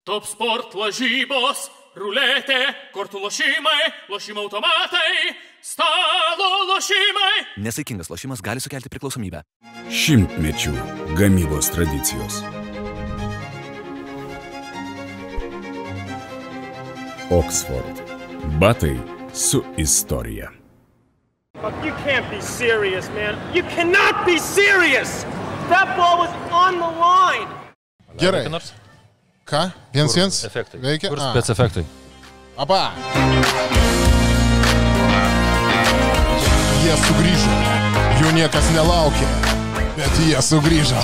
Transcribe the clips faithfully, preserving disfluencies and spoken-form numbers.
Top sport lažybos, ruletė, kortų lošimai, lošimo automatai, stalo lošimai. Nesaikingas lošimas gali sukelti priklausomybę. Šimtmečių gamybos tradicijos. Oxford. Batai su istorija. You can't be serious, man. You cannot be serious. That ball was on the line. Gerai. Ką? Viens, viens? Efektai. Veikia? Kur spec efektai? Apa. Jie sugrįžo. Jų niekas nelaukė. Bet jie sugrįžo.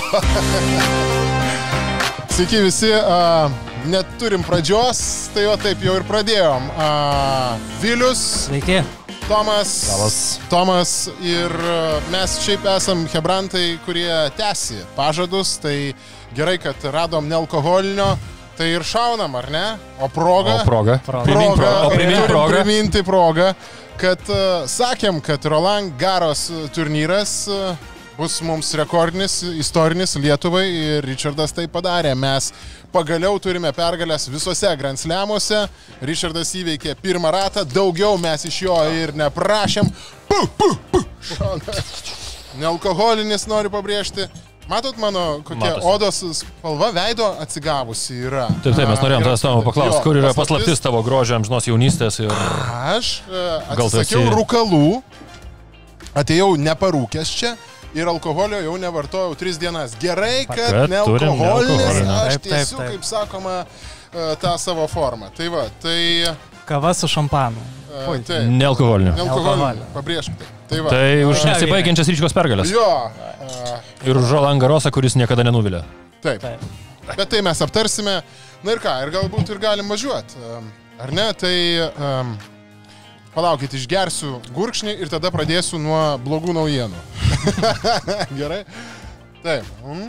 Sveiki visi. Uh, neturim pradžios. Tai jo taip jau ir pradėjom. Uh, Vilius. Sveiki. Tomas, Labas. Tomas ir mes šiaip esam hebrantai, kurie tęsi pažadus, tai gerai, kad radom nealkoholinio, tai ir šaunam, ar ne? O proga, O proga. proga, Primink progą. O primink turim progą. priminti progą, kad uh, sakėm, kad Roland Garros turnyras uh, bus mums rekordinis, istorinis Lietuvai ir Richardas tai padarė. Mes pagaliau turime pergalės visose Grand Slamuose. Richardas įveikė pirmą ratą, daugiau mes iš jo ir neprašėm. Puh, puh, puh. Šauna. Nealkoholinis noriu pabrėžti. Matot mano, kokia Matosi. odos spalva veido atsigavusi yra. Taip, taip, mes norėjom tavęs tavo paklausti, Jo, kur yra paslaptis. paslaptis tavo grožio amžinos jaunystės ir... Aš e, Gal tu atsisakiau esi- rūkalų, atėjau neparūkęs čia ir alkoholio jau nevartojau tris dienas. Gerai, kad Kad turim nealkoholinis, nealkoholinio. aš Taip, taip, tiesiu, taip. kaip sakoma, e, tą savo formą. Tai va, tai... Kava su šampanu. e, Oi. taip, Nealkoholinio. nealkoholinio, Nealkoholinio. pabrėžk tai. Tai va. Tai už E, nesibaigiančias Ryčkos pergalės. Jo, e, Ir už Roland Garrosą, kuris niekada nenuvilia. taip. Taip. Bet tai mes aptarsime. Na ir ką, ir galbūt ir galim važiuoti. Um, ar ne? Tai um, palaukit, išgersiu gurkšnį ir tada pradėsiu nuo blogų naujienų. Gerai? Taip. Mm.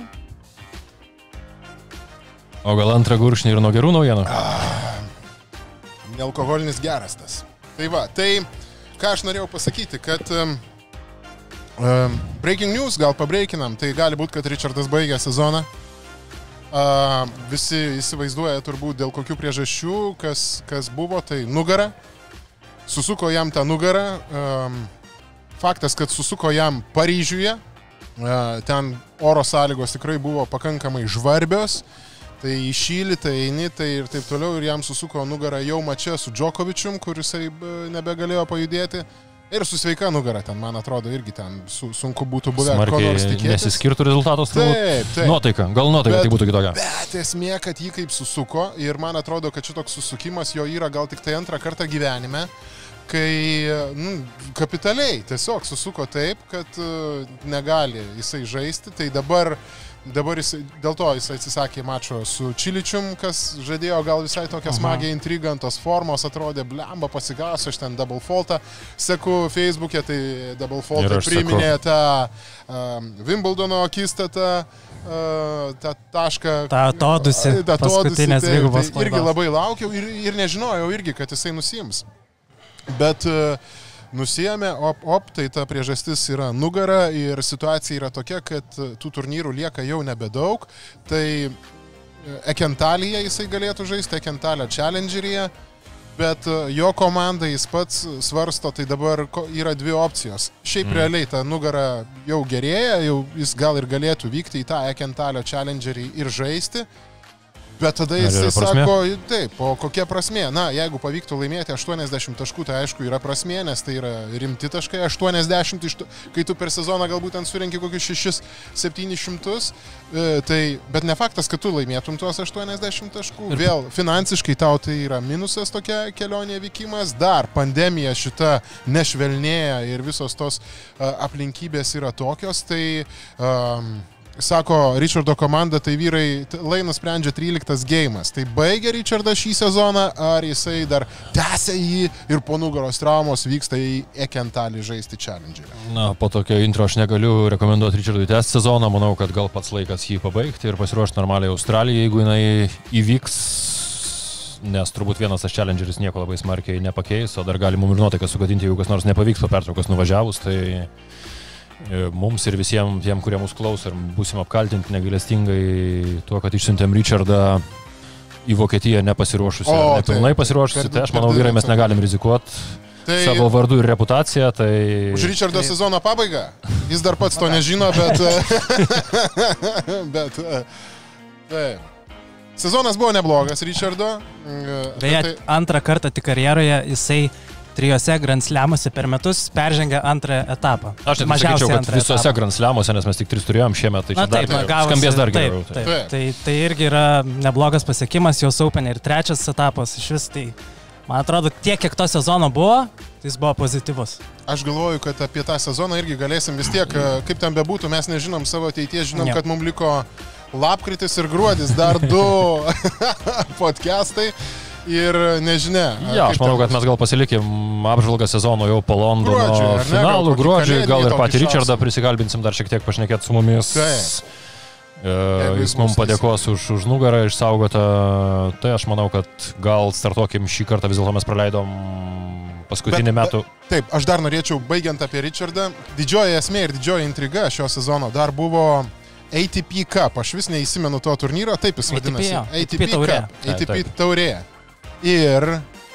O gal antrą gurkšnį ir nuo gerų naujienų? Nealkoholinis geras tas. Tai va, tai ką aš norėjau pasakyti, kad um, um, breaking news gal pabreikinam, tai gali būti, kad Richardas baigė sezoną. Uh, visi įsivaizduoja turbūt dėl kokių priežasčių, kas, kas buvo, tai nugara. Susuko jam tą nugarą. Um, faktas, kad susuko jam Paryžiuje. Uh, ten oro sąlygos tikrai buvo pakankamai žvarbios. Tai įšyli, tai eini, tai ir taip toliau. Ir jam susuko nugarą jau mače su Djokovicum, kur jisai b- nebegalėjo pajudėti. Ir su sveika nugara ten, man atrodo, irgi ten su, sunku būtų buvę ko nors Smarkiai tikėtis. nesiskirtų rezultatas turbūt. Taip, taip. Nuotaika, gal nuotaika Bet- tai būtų kitokia. Bet esmė, kad jį kaip susuko ir man atrodo, kad šitoks susukimas jo yra gal tik tai antrą kartą gyvenime, kai nu, kapitaliai tiesiog susuko taip, kad uh, negali jisai žaisti. Tai dabar, dabar jisai, dėl to jisai atsisakė mačo su Čiličium, kas žadėjo gal visai tokią smagią intrigą, ant tos formos atrodė, blemba, pasigausiu, aš ten double faultą seku Facebook'e, tai double Ir faultą aš priminė tą um, Wimbledono akistatą, uh, tą tašką. Ta atodūsį, Ta atodūsį, paskutinės taip, dvigubos tai irgi klaidos. labai laukiau ir, ir nežinojau irgi, kad jisai nusiims. Bet uh, nusiėmė, op, op, tai ta priežastis yra nugara ir situacija yra tokia, kad uh, tų turnyrų lieka jau nebedaug. Tai uh, Ekentalyje jisai galėtų žaisti, Ekentalio Challengeryje, bet uh, jo komanda jis pats svarsto, tai dabar ko, yra dvi opcijos. Šiaip mm. realiai ta nugara jau gerėja, jau jis gal ir galėtų vykti į tą Ekentalio Challengerį ir žaisti. Bet tada Ar jisai yra prasmė? sako, taip, o kokia prasmė? Na, jeigu pavyktų laimėti aštuoniasdešimt taškų, tai aišku yra prasmė, nes tai yra rimti taškai. aštuoniasdešimt, iš to- kai tu per sezoną galbūt ten surenki kokius šešis septynis šimtus, e, tai, bet ne faktas, kad tu laimėtum tuos aštuoniasdešimt taškų. Vėl finansiškai tau tai yra minusas tokia kelionė vykimas. Dar pandemija šita nešvelnėja ir visos tos a, aplinkybės yra tokios, tai... Um, Sako Richardo komanda, tai vyrai, t- Lainas sprendžia tryliktas geimas. Tai baigė Richardas šį sezoną, ar jisai dar tęsia jį ir po nugaros traumos vyksta į Ekentalį žaisti Challengerį. Na, po tokio intro aš negaliu rekomenduoti Richardui tęsti sezoną. Manau, kad gal pats laikas jį pabaigti ir pasiruošti normaliai Australijai, jeigu jinai įvyks. Nes turbūt vienas tas Challengeris nieko labai smarkiai nepakeis, o dar gali mum ir nuotaiką sugadinti, jeigu kas nors nepavyks po pertraukos nuvažiavus. Tai mums ir visiems tiem, kurie mūsų klauso ir būsim apkaltinti negailestingai tuo, kad išsiuntėm Richardą į Vokietiją nepasiruošusi, O, ar nepilnai taip, pasiruošusi, per- tai aš per manau, vyrai, didelį mes negalim rizikuoti Tai savo vardu ir reputaciją, tai... už Richardo sezono pabaigą. Jis dar pats to nežino, bet... bet... Taip. Sezonas buvo neblogas Richardo. Beje, tai, antrą kartą tik karjeroje jisai trijose Grand Slamuose per metus peržengė antrą etapą. Aš net sakyčiau, kad antrą visose etapą. Grand Slamuose, nes mes tik tris turėjom šiemet, tai Na čia dar taip, geriau. gavosi, Skambės dar geriau. Taip, taip, Taip. tai, tai irgi yra neblogas pasiekimas, jos Open ir trečias etapas iš vis. Tai, man atrodo, tiek, kiek to sezono buvo, tai jis buvo pozityvus. aš galvoju, kad apie tą sezoną irgi galėsim vis tiek, kaip ten bebūtų, mes nežinom savo ateities, žinom, Ne. kad mums liko lapkritis ir gruodis, dar du podcastai ir nežinia. Ja, aš kaip manau, ten kad bus. mes gal pasilikim apžvalgą sezono jau po Londono Gruodžiui, ar ne? Gal finalų, kokį gruodžiui, gal kalėdinį ir patį tokį Richardą šausim. prisikalbinsim dar šiek tiek pašnekėti su mumis. Taip. E, Jeigu Jis jis mums mums padėkos už, už nugarą išsaugotą, tai aš manau, kad gal startuokim šį kartą, vis dėlto mes praleidom paskutinį Bet- metų. Taip, aš dar norėčiau, baigiant apie Richardą, didžioji esmė ir didžioji intriga šio sezono dar buvo A T P Cup. Aš vis neįsimenu to turnyro, taip jis A T P, vadinasi. jo, A T P taurė. Cup. A T P Taip. taurė. Ir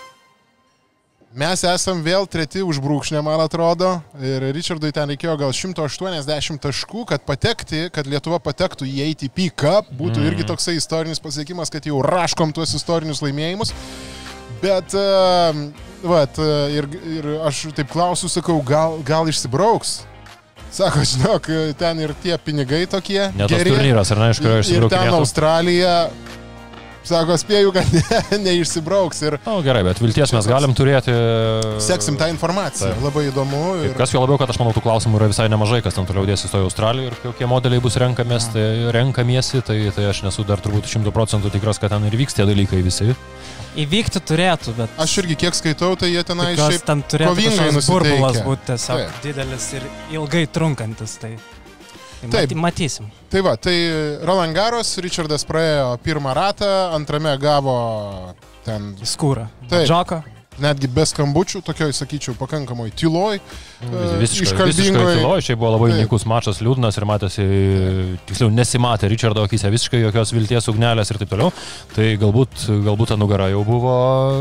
mes esam vėl treti už brūkšnę, man atrodo. Ir Richardui ten reikėjo gal šimtas aštuoniasdešimt taškų, kad patekti, kad Lietuva patektų į A T P Cup. Būtų mm. irgi toksai istorinis pasiekimas, kad jau raškom tuos istorinius laimėjimus. Bet, uh, vat, uh, ir, ir aš taip klausiu, sakau, gal, gal išsibrauks? Sako, žinok, ten ir tie pinigai tokie. Ne tas geri. turnyras, ar ne, iš kurio Ir ten išsibraukinėtų. Australija, sako, spėju, kad ne, neišsibrauks. Ir Na, gerai, bet vilties mes galim turėti. seksim tą informaciją. Taip. Labai įdomu. Ir Ir... kas jo labiau, kad aš manau, tų klausimų yra visai nemažai, kas ten toliau dėsis toje Australijoje ir kokie modeliai bus renkamės, tai renkamiesi, tai, tai aš nesu dar turbūt šimtų procentų tikras, kad ten ir vyks tie dalykai visi. Įvykti turėtų, bet... Aš irgi kiek skaitau, tai jie tenai Tikiuosi, šiaip ten turėtų kovingai kažkoks burbulas nusiteikę. būti tiesiog Taip. didelis ir ilgai trunkantis. Tai, tai Taip. maty, matysim. Tai va, tai Roland Garros, Richardas praėjo pirmą ratą, antrame gavo ten Skūra. Taip. Džoko. netgi be skambučių, tokioj, sakyčiau, pakankamai tyloj. Visiškai, visiškai tyloj, šiaip buvo labai Taip. nykus mačas, liūdnas ir matėsi, tiksliau nesimatė Richardo akise visiškai jokios vilties ugnelės ir taip toliau. Tai galbūt, galbūt ta nugara jau buvo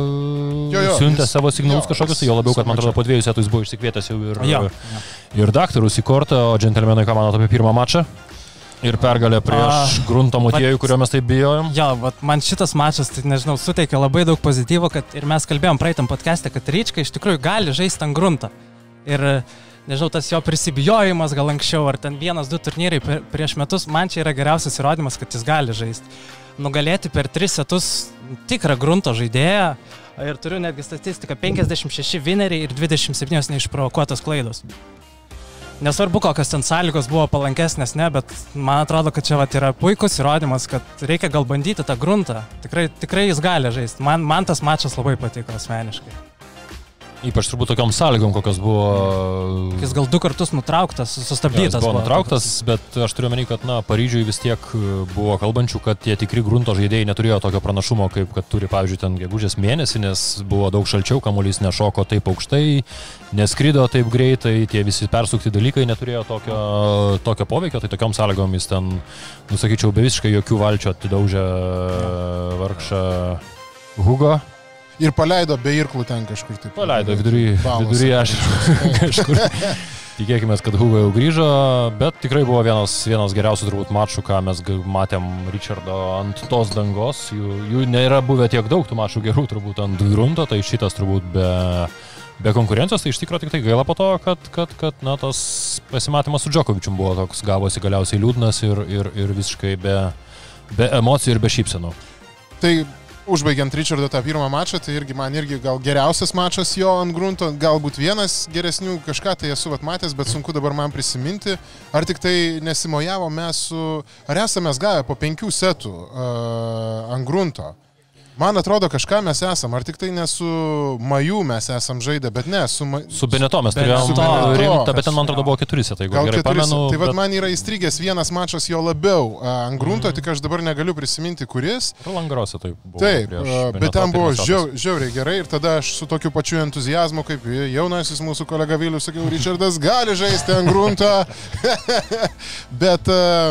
Jo, jo, siuntę jis- savo signalus jo, kažkokius, jis- jo labiau, kad man mačiau. atrodo po dviejų setų jis buvo išsikvietęs jau ir, Jo, ir daktarus į kortą, o džentelmenai ką manot apie pirmą mačą? Ir pergalę prieš A, Grunto motiejų, kurio mes taip bijojom. Jo, vat man šitas mačas, tai nežinau, suteikia labai daug pozityvo, kad ir mes kalbėjom praeitam podcast'e, kad Ryčka iš tikrųjų gali žaisti ant grunto. Ir, nežinau, tas jo prisibijojimas gal anksčiau, ar ten vienas, du turnyrai per, prieš metus, man čia yra geriausias įrodymas, kad jis gali žaisti. Nugalėti per tris setus tikrą grunto žaidėją. Ir turiu netgi statistiką, penkiasdešimt šeši vineriai ir dvidešimt septynios neišprovokuotos klaidos. Nesvarbu, kokios ten sąlygos buvo palankesnės, ne, bet man atrodo, kad čia vat yra puikus įrodymas, kad reikia gal bandyti tą gruntą. Tikrai, tikrai jis gali žaisti. Man, man tas mačas labai patiko asmeniškai. Ypač turbūt tokiom sąlygom, kokios buvo. Jis gal du kartus nutrauktas, Jo, jis sustabdytas. buvo nutrauktas, bet aš turiu menį, kad na, Paryžiui vis tiek buvo kalbančių, kad tie tikri grunto žaidėjai neturėjo tokio pranašumo, kaip kad turi, pavyzdžiui, ten gegužės mėnesį, nes buvo daug šalčiau, kamuolys nešoko taip aukštai, neskrido taip greitai, tie visi persukti dalykai neturėjo tokio, tokio poveikio, tai tokiom sąlygom jis ten, nusakyčiau, be visiškai jokių valčių atidaužė vargšą Hugo. Ir paleido be irklų ten kažkur taip. Paleido vidury, Balas. vidury aš kažkur. Tikėkime, kad Hugo jau grįžo, bet tikrai buvo vienas, vienas geriausių turbūt mačų, ką mes g- matėm Richardo ant tos dangos. Jų, jų nėra buvę tiek daug tų mačų gerų turbūt ant grunto, tai šitas turbūt be, be konkurencijos, tai iš tikrųjų tik tai gaila po to, kad, kad, kad na, tas pasimatymas su Džokovičium buvo toks, gavosi galiausiai liūdnas ir, ir, ir visiškai be, be emocijų ir be šypsenų. Tai užbaigiant Richardo tą pirmą mačą, tai irgi man irgi gal geriausias mačas jo ant grunto, galbūt vienas geresnių, kažką tai esu vat matęs, bet sunku dabar man prisiminti, ar tik tai nesimojavo mes su, ar esame gavę po penkių setų uh, ant grunto. Man atrodo, kažką mes esam, ar tik tai ne su Maju mes esam žaidę, bet ne, su... Ma... Su Beneto mes Beneto. turėjom Su Beneto. rimtą, bet ten man atrodo buvo keturi setai, jeigu Gal gerai keturis, pamenu. tai vad bet- man yra įstrigęs vienas mačas jo labiau uh, ant grunto, mm. tik aš dabar negaliu prisiminti, kuris. Roland Garrose tai buvo. Taip, prieš uh, Beneto bet ten buvo pirmas žiau, setas. žiauriai gerai ir tada aš su tokiu pačiu entuzijazmu, kaip jaunasis mūsų kolega Vilius, sakiau, Richardas gali žaisti ant grunto, bet uh,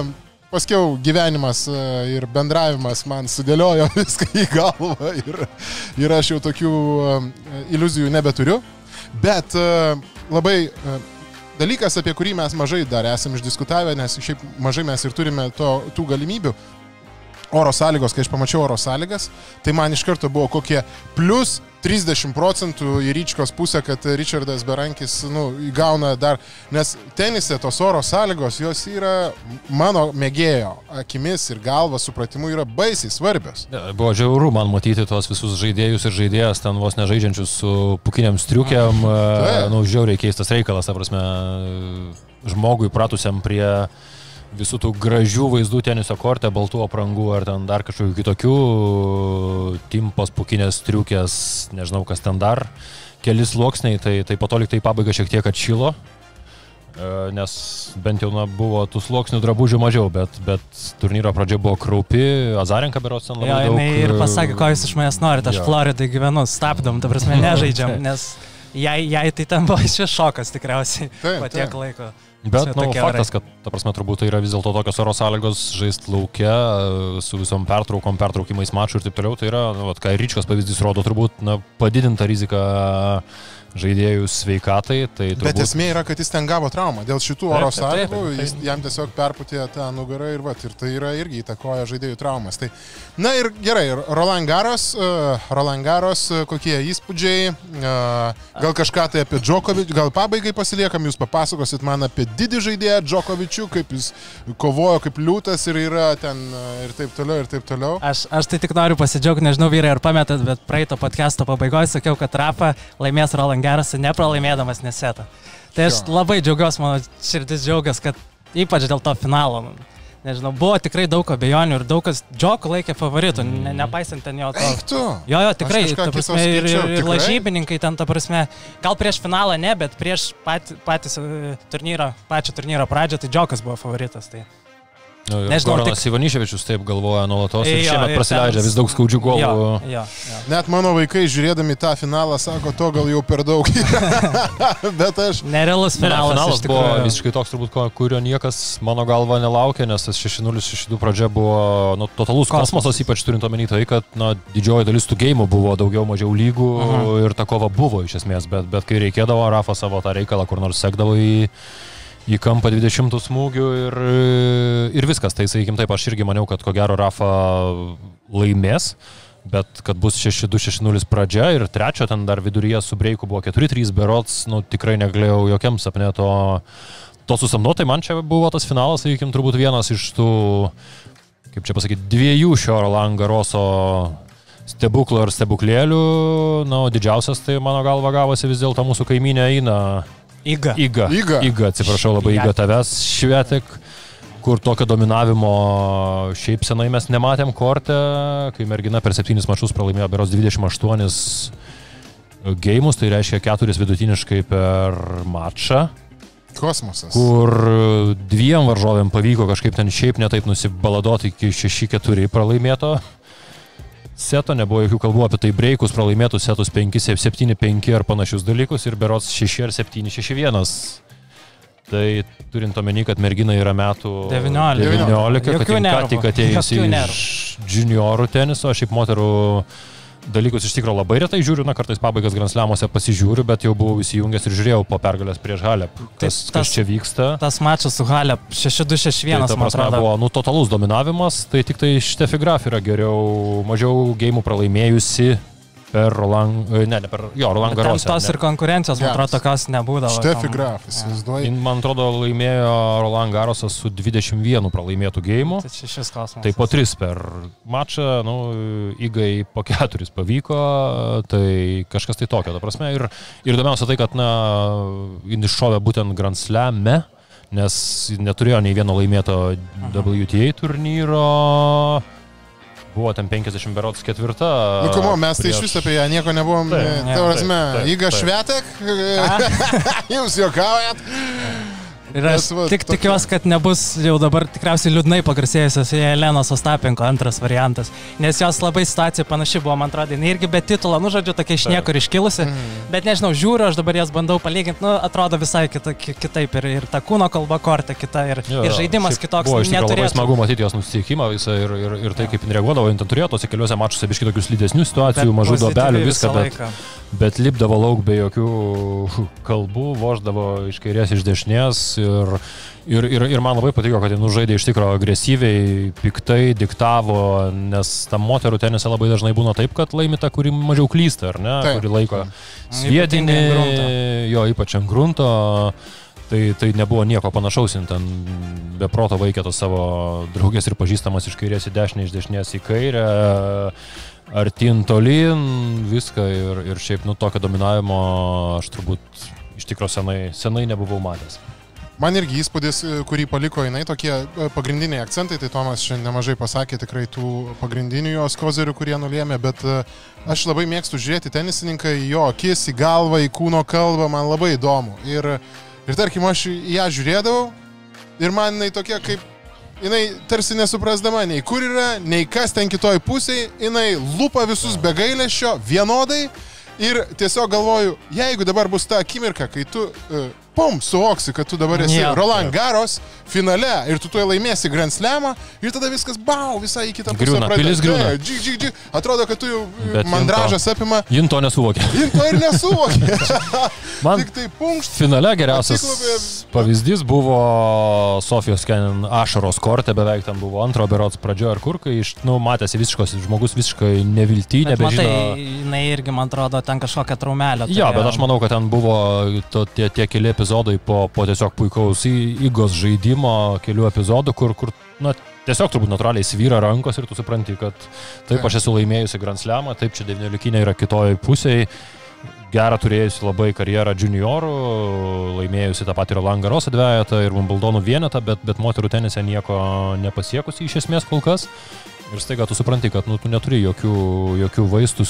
paskiau gyvenimas ir bendravimas man sudėliojo viską į galvą ir, ir aš jau tokių iliuzijų nebeturiu. Bet labai dalykas, apie kurį mes mažai dar esame išdiskutavę, nes šiaip mažai mes ir turime to, tų galimybių. Oro sąlygos, kai aš pamačiau oro sąlygas, tai man iš karto buvo kokie plus trisdešimt procentų į Ryčkos pusę, kad Richardas Berankis nu, įgauna dar, nes tenise tos oro sąlygos, jos yra mano mėgėjo akimis ir galva supratimu yra baisiai svarbios. Ja, buvo žiauru man matyti tos visus žaidėjus ir žaidėjas ten vos nežaidžiančius su pukiniam striukiam, nu, žiauriai keistas reikalas, ta prasme, žmogui pratusiam prie visų tų gražių vaizdų teniso korte, baltų aprangų ar ten dar kažkokių kitokių, timpos, pukinės, striukės, nežinau kas ten dar, keli sluoksniai, tai, tai po to lyg tai pabaiga šiek tiek atšilo, nes bent jau na, buvo tų sluoksnių drabužių mažiau, bet, bet turnyro pradžia buvo kraupi, Azarenka berods ten labai jo, daug. Ir pasakė, ko jūs iš manęs norite, aš Floridai gyvenu, stabdom, ta prasme nežaidžiam, nes jai, jai tai ten buvo iš šokas tikriausiai po tiek laiko. Bet, na, nu, faktas, kad, ta prasme, turbūt tai yra vis dėlto tokios oro sąlygos žaist lauke, su visom pertraukom, pertraukimais mačų ir taip toliau, tai yra, nu, vat, ką Ryčkos pavyzdys rodo, turbūt, na, padidinta rizika žaidėjų sveikatai. Tai turbūt... Bet esmė yra, kad jis ten gavo traumą. Dėl šitų oro sąlygų jis jam tiesiog perputė tą nugarą ir, vat, ir tai yra irgi įtakoja žaidėjų traumas. Tai, na ir gerai, Roland Garros, uh, Roland Garros, uh, kokie įspūdžiai, uh, gal kažką tai apie Djokovičių, gal pabaigai pasiliekam, jūs papasakosit man apie didį žaidėją Djokovičių, kaip jis kovojo kaip liūtas ir yra ten uh, ir taip toliau, ir taip toliau. Aš, aš tai tik noriu pasidžiaugti, nežinau vyrai ar pametat, bet praeito podcast'o pabaigoje sakiau, kad Rafa laimės Roland Garrosą nepralaimėdamas nesetą. Tai aš jo. Labai džiaugiuosi, mano širdis džiaugiasi, kad ypač dėl to finalo. Nežinau, buvo tikrai daug abejonių ir daug kas Džoko laikė favoritų, ne, nepaisant ten jo to. Eik tu! Jo, jo, tikrai, ta prasme, ir, ir, ir lažybininkai ten, ta prasme, gal prieš finalą ne, bet prieš pat, patys turnyro, pačią turnyro pradžią, tai Džokas buvo favoritas. Tai. Nu, Nežinau, Goranas tik... Ivaniševičius taip galvoja nuolatos ir jo, šiemet prasileidžia vis daug skaudžių golų. Jo, jo, jo. Net mano vaikai žiūrėdami tą finalą sako, to gal jau per daug. Bet aš... Nerealus finalas. Ne, finalas buvo visiškai toks turbūt, kurio niekas mano galva nelaukė, nes tas šeši nulis šeši du pradžia buvo nu, totalus kosmosas, kosmosas, ypač turint omeny tai, kad na, didžioji dalis tų geimų buvo daugiau mažiau lygų uh-huh. ir ta kova buvo iš esmės, bet, bet kai reikėdavo, Rafa savo tą reikalą kur nors sekdavo į... į kampą dvidešimt smūgių ir, ir viskas. Tai, sakykim taip, aš irgi maniau, kad ko gero Rafa laimės, bet kad bus šeši du šeši nulis pradžia ir trečio ten dar viduryje su breiku buvo keturi trys berods, nu tikrai negalėjau jokiam sapne to, to susamnuoti. Tai man čia buvo tas finalas, sakykim, turbūt vienas iš tų, kaip čia pasakyti, dviejų šio Roland Garroso stebuklo ir stebuklėlių. Na, o didžiausias tai mano galva gavosi vis dėlto mūsų kaimynė Eina. Iga. Iga. Iga. Iga, atsiprašau labai, Iga tavęs Švetek, kur tokio dominavimo šiaip senai mes nematėm korte, kai mergina per septynis mačus pralaimėjo berods dvidešimt aštuonis geimus, tai reiškia keturis vidutiniškai per mačą. Kosmosas. Kur dviem varžovėm pavyko kažkaip ten šiaip netaip nusibaladoti iki šeši keturi pralaimėto seto, nebuvo jokių kalbų apie tai breikus, pralaimėtus setus penki septyni penki ar panašius dalykus ir berods šeši ar septyni šeši vienas. Tai turint omeny, kad mergina yra metų devyniolika, kad jin ką tik atėjusi iš juniorų teniso, šiaip moterų dalykus iš tikro labai retai žiūriu, na kartais pabaigas Grand Slamuose pasižiūriu, bet jau buvau įsijungęs ir žiūrėjau po pergalės prieš Halep, kas, tas, kas čia vyksta. Tas mačas su Halep šeši du šeši vienas, tai, man atrodo, buvo nu, totalus dominavimas, tai tik tai Steffi Graf yra geriau, mažiau geimų pralaimėjusi per Roland, ne, ne per, jo, Roland Garrose. Ten tos ir konkurencijos, man atrodo, tokios nebūdavo. Steffi Graf, įsivaizduoji. Man atrodo, laimėjo Roland Garrosas su dvidešimt vienu pralaimėtų geimu. Tai šis klausimas. Tai po tris per mačą, nu, Igai po keturis pavyko, tai kažkas tai tokio, ta prasme. Ir, ir įdomiausia tai, kad, na, jin iššovė būtent Grand Slame, nes neturėjo nei vieno laimėto W T A turnyro. Buvo ten penkiasdešimt berods ketvirta. Nu, komo, mes prieš... tai iš vis apie ją nieko nebuvom. Tai prasme, Iga Švetek, jūs juokaujat. Ir aš va, tik tokia- tikiuosi, kad nebus jau dabar tikriausiai liūdnai pagarsėjusios Jelenos Ostapenko antras variantas, nes jos labai situacija panaši buvo, man atrodo, jinai irgi be titulo, nu žodžiu, tokia iš niekur iškilusi, Mhm. bet nežinau, žiūriu, aš dabar jas bandau palyginti, nu atrodo visai kita, ki- kitaip ir, ir ta kūno kalba kortė kita ir, Jo, ir jo. žaidimas Šiaip kitoks Buvo iš tikrųjų labai neturėtų. smagu matyti jos nusiteikimą visą ir, ir, ir tai, kaip jin reaguodavo, jin ten turėjo tose keliuose mačuose biškai tokių slidesnių situacijų, mažų pozityvi duobelių, visą viską, bet, laiką. bet lipdavo lauk be jokių kalbų, voždavo iš kairės, iš dešinės ir, ir, ir, ir man labai patiko, kad jin žaidė iš tikrųjų agresyviai, piktai, diktavo, nes tam moterų tenise labai dažnai būna taip, kad laimi ta, kuri mažiau klysta, ar ne, Taip. kuri laiko Ypatingai sviedinį, ant grunto. jo, ypač ant grunto. Tai, tai nebuvo nieko panašaus, jin ten be proto vaikė tos savo draugės ir pažįstamas iš kairės į dešinę, iš dešinės į kairę, artin tolin, viską ir, ir šiaip, nu, tokio dominavimo aš turbūt iš tikrųjų senai, senai nebuvau matęs. Man irgi įspūdis, kurį paliko jinai, tokie e, pagrindiniai akcentai, tai Tomas šiandien nemažai pasakė tikrai tų pagrindinių jos kozerių, kurie nulėmė, bet e, aš labai mėgstu žiūrėti tenisininką į jo akis, į galvą, į kūno kalbą, man labai įdomu. Ir, ir tarkim, aš į ją žiūrėdavau ir man jinai tokia kaip, jinai tarsi nesuprasdama nei kur yra, nei kas ten kitoj pusėje, jinai lupa visus be gailesčio vienodai ir tiesiog galvoju, jeigu dabar bus ta akimirka, kai tu... E, pum, suvoksi, kad tu dabar esi Jo. Roland Garros finale ir tu tuoj laimėsi Grand Slamą ir tada viskas, bau, visai į kitą pusę. Griūna, pradeda. pilis griūna. Taip, džik, džik, džik. Atrodo, kad tu jau Bet mandražas jin apima Jin to nesuvokė. ir to ir nesuvokė. Man Tik tai punkšt. finale geriausias Atsiklaupė- pavyzdys buvo Sofijos Kenin ašaros korte, beveik ten buvo antro berods pradžioje ar kur, kai iš, nu, matėsi visiškos, žmogus visiškai nevilty, Bet matai, nebežino. jinai irgi, man atrodo, ten kažkokią traumelę. Jo, turėjo. bet aš manau, kad ten buvo to, tie, tie keli epizodai po, po tiesiog puikaus į- Igos žaidimo, kelių epizodų, kur, kur na, tiesiog turbūt natūraliai svyra rankos ir tu supranti, kad taip aš esu laimėjusi Grand Slamą, taip čia devyniolikinė yra kitoj pusėje, gerą turėjusi labai karjerą juniorų, laimėjusi tą patį Roland Garros dvejetą ir Wimbledonų vienetą, bet, bet moterų tenise nieko nepasiekusi iš esmės kol kas. Ir staiga tu supranti, kad nu, tu neturi jokių, jokių vaistų,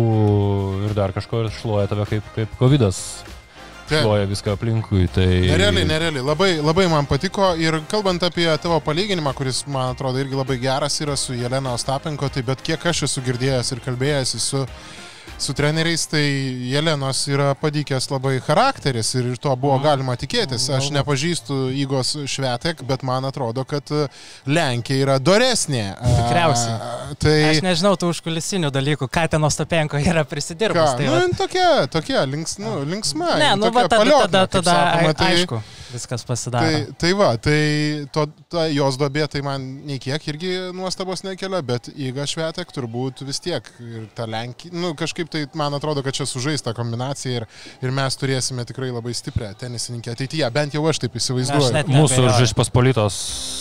skiepų ir dar kažko ir šluoja tave kaip, kaip kovidas. Taip. Šluoja viską aplinkui. Tai... Nerealiai, nerealiai. Labai, labai man patiko ir kalbant apie tavo palyginimą, kuris, man atrodo, irgi labai geras yra su Jelena Ostapenko, tai bet kiek aš esu girdėjęs ir kalbėjęs su, su treneriais, tai Jelenos yra padykęs labai charakteris ir to buvo galima tikėtis. Aš nepažįstu Igos Švetek, bet man atrodo, kad Lenkija yra doresnė. Tikriausiai. A, Tai... Aš nežinau tų užkulisinių dalykų, ką ten Ostapenko yra prisidirbus. Ką? Tai Nu, va- jin tokia, tokia links, nu, linksma. ne, jin nu, tokia va, tada, paliotna, tada, kaip tada sakoma, tai- aišku, viskas pasidaro. Tai, tai va, tai to, ta jos duobė tai man nei kiek irgi nuostabos nekelia, bet Iga Švetek turbūt vis tiek ir ta Lenkija, nu kažkaip tai man atrodo, kad čia sužaista kombinacija ir, ir mes turėsime tikrai labai stiprią tenisininkę ateityje, bent jau aš taip Aš įsivaizduoju. net Mūsų neabejoju. Žečpospolitos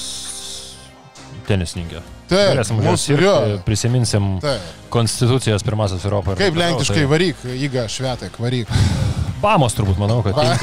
tenisininkė. Taip, Galėsim mūsų, ir jo. prisiminsim Taip. konstitucijas pirmasis Europoje. Kaip lenkiškai varyk, Iga Švetek, varyk. Bamos turbūt, manau, kad tinka.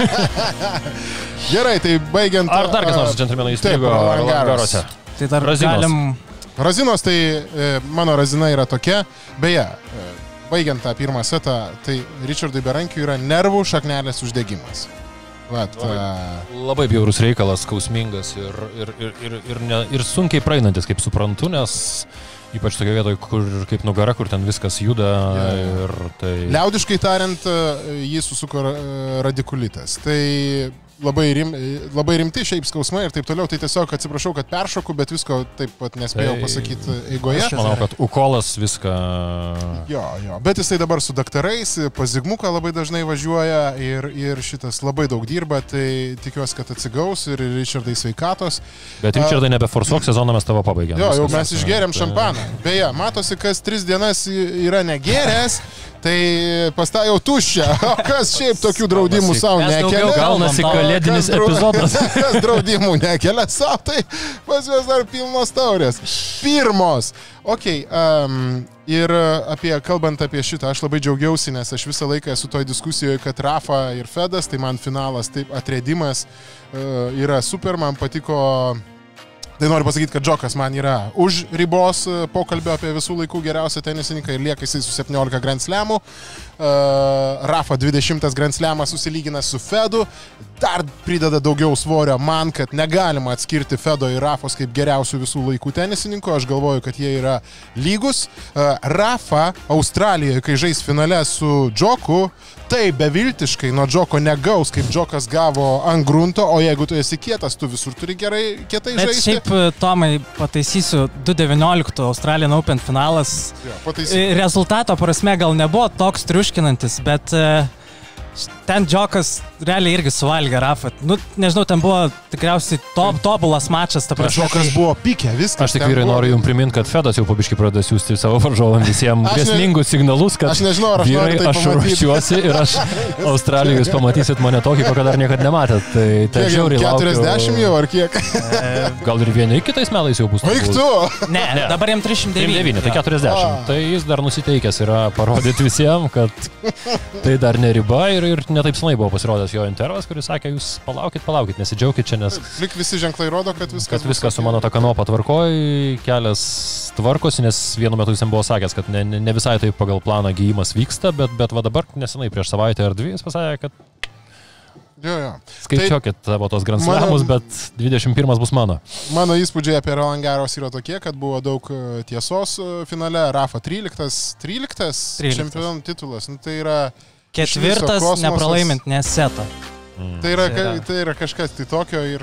Gerai, tai baigiant. Ar dar kas a, nors džentelmenai taip, įstrigo Roland Roland Garros. Garrose? Tai dar Razinos. galim... Razinos, tai e, mano razina yra tokia, beje, e, baigiant tą pirmą setą, tai Richardui Berankiui yra nervų šaknelės uždegimas. Vat, a, Labai bjaurus reikalas, skausmingas ir, ir, ir, ir, ir, ne, ir sunkiai praeinantis, kaip suprantu, nes ypač tokio vietoje, kur kaip nugara, kur ten viskas juda Jo, jo. ir tai... liaudiškai tariant, e, jį susuko e, radikulitas. Tai labai, rim, labai rimti šiaip skausmai ir taip toliau, tai tiesiog atsiprašau, kad peršoku, bet visko taip pat nespėjau Tai- pasakyti eigoje. Aš manau, kad Ukolas viską... Jo, jo, bet jisai dabar su daktarais, pas Zigmuką labai dažnai važiuoja ir, ir šitas labai daug dirba, tai tikiuosi, kad atsigaus ir Richardai sveikatos. Bet Richardai nebeforsuok sezoną, mes tavo pabaigėm. Jo, jau Viskas. mes išgėrėm šampaną. Beje, matosi, kas tris dienas yra negėręs, tai pas tą jau tuščia. O kas šiaip tokių draudimų savo Mes daugiau nekelia? Gaunasi Kalbam, kalėdinis Kas drau- epizodas. Kas draudimų nekelia savo, tai pas juos dar pilnos taurės. Pirmos. Ok, um, ir apie, kalbant apie šitą, aš labai džiaugiausi, nes aš visą laiką esu toj diskusijoje, kad Rafa ir Fedas, tai man finalas, taip, atradimas uh, yra super, man patiko. Tai noriu pasakyti, kad Džokas man yra už ribos e, pokalbio apie visų laikų geriausią tenisininką ir lieka jisai su septyniolika Grand Slamų. Uh, Rafa dvidešimtas Grand Slamas susilygina su Fedu. dar prideda daugiau svorio man, kad negalima atskirti Fedo ir Rafos kaip geriausių visų laikų tenisininkų. Aš galvoju, kad jie yra lygus. Rafa Australijoje, kai žais finale su Džoku, tai beviltiškai nuo Džoko negaus, kaip Džokas gavo ant grunto, o jeigu tu esi kietas, tu visur turi gerai kietai Bet žaisti. Bet šiaip, Tomai, pataisysiu, du devynioliktų Australian Open finalas. Jo, pataisysiu. Rezultato prasme gal nebuvo toks triuškinantis, bet ten Džokas realiai irgi suvalgė Rafą. Nu, nežinau, ten buvo tikriausiai top, tobulas mačas. Džokas buvo pikė, viskas. Aš tik vyrai buvo... noriu jums priminti, kad Fedas jau pabiškai pradeda siūsti savo varžovam visiems grėsmingus signalus, kad aš nežinau, ar aš vyrai, tai aš ruošiuosi ir aš Australijoje jūs pamatysit mane tokį, kokio dar niekad nematėt. Tai, tai žiauriai laukiu. keturiasdešimt jau ar kiek? Gal ir vieni kitais metais jau bus. Eik tu! Ne, ne, dabar jam trisdešimt devyni. Tai keturiasdešimt. Tai jis dar nusiteikęs yra parodyti visiems, kad tai dar ne riba ir, ir netaip senai buvo pasirodęs jo intervas, kuris sakė, jūs palaukit, palaukit, nesidžiaukit čia, nes... Lik visi ženklai rodo, kad viskas... Kad viskas su mano ta kanopa tvarkoj, kelias tvarkosi, nes vienu metu jis buvo sakęs, kad ne, ne visai taip pagal planą gyjimas vyksta, bet, bet va dabar nesenai prieš savaitę ar dvi jis pasakė, kad... Jo, jo. Skaičiuokit tavo tos Grand Slamus, bet dvidešimt pirmas bus mano. Mano įspūdžiai apie Roland Garros yra tokie, kad buvo daug tiesos finale. Rafa tryliktas, tryliktas čempionų titulas. Nu, tai yra... Ketvirtas nepralaimint nesetą. Mm. Tai, yra, ka, tai yra kažkas tai tokio ir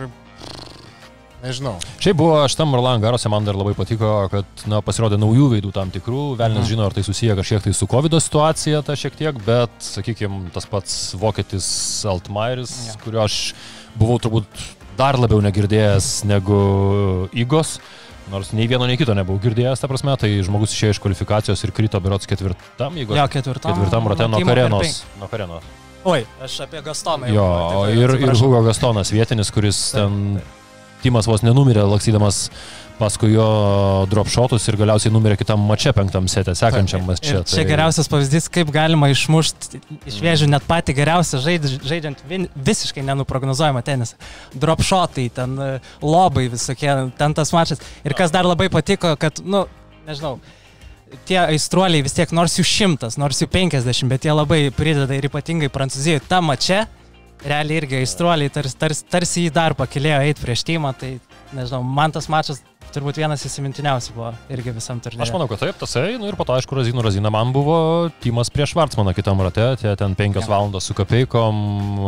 nežinau. Šiaip buvo šitam Roland Garrose, man dar labai patiko, kad na, pasirodė naujų veidų tam tikrų. Velnias mm. žino, ar tai susiję kažkiek tai su COVID situacija, ta šiek tiek, bet, sakykime, tas pats vokietis Altmairis, yeah. kurio aš buvau turbūt dar labiau negirdėjęs negu Igos. Nors nei vieno, nei kito nebuvau girdėjęs, ta prasme, tai žmogus išėjo iš kvalifikacijos ir krito berods ketvirtam, jeigu... Jo, ketvirtam. Ketvirtam rate nuo Karenos. Nuo Karenos. Oi, aš apie Gastoną. Jo, jau, ir, ir Hugo Gastonas vietinis, kuris ten... Timas vos nenumirė, laksydamas paskui jo dropshotus ir galiausiai numirė kitam mače penktam sete, sekančiam mače. Ir čia tai... geriausias pavyzdys, kaip galima išmušti iš vėžių net patį geriausią žaidžiant visiškai nenuprognozuojamą tenisą. Dropshotai, ten lobai visokie, ten tas mačas. Ir kas dar labai patiko, kad, nu, nežinau, tie aistruoliai vis tiek, nors jų šimtas, nors jų penkiasdešimt, bet jie labai prideda ir ypatingai Prancūzijoje tą mače. Realiai irgi aistruoliai tarsi, tarsi, tarsi jį dar pakilėjo eiti prieš Timą, tai nežinau, man tas mačas turbūt vienas įsimintiniausių buvo irgi visam turnyre. Aš manau, kad taip, tasai, nu ir po to, aišku, Razinų Razina man buvo Timas prieš Švarcmaną kitam rate, tie ten penkios valandos su kapeikom,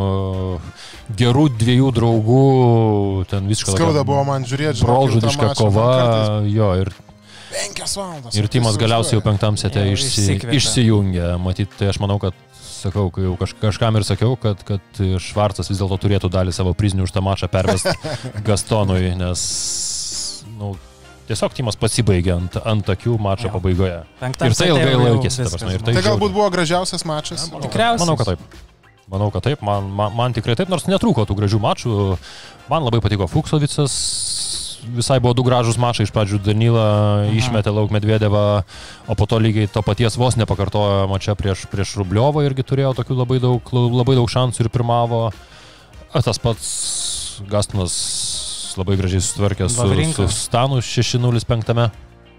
gerų dviejų draugų, ten visiškai... Skauda buvo man žiūrėti, brolžudiška kova, jo, ir... penkios valandos. Ir Timas galiausiai jau penktam sete ja, išsi, išsijungė, matyt, tai aš manau, kad sakau, kai jau kaž, kažkam ir sakiau, kad, kad Švarcas vis dėlto turėtų dalį savo prizinių už tą mačą pervesti Gastonui, nes nu, tiesiog Timas pasibaigė ant, ant akių mačo ja. pabaigoje. Penktam ir tai ilgai laikėsi. Tai, tai galbūt buvo gražiausias mačas? Tikriausiai. Manau, kad taip. Manau, kad taip. Man, man, man tikrai taip, nors netrūko tų gražių mačų. Man labai patiko Fuksovicas. Visai buvo du gražus mačai, iš pradžių Danilą išmetė lauk Medvedevą, o po to lygiai to paties vos nepakartojo mačą prieš, prieš Rubliovą, irgi turėjo tokių labai daug, labai daug šansų ir pirmavo. Tas pats Gastonas labai gražiai sutvarkė su, su Stanu šeši nulis penktame.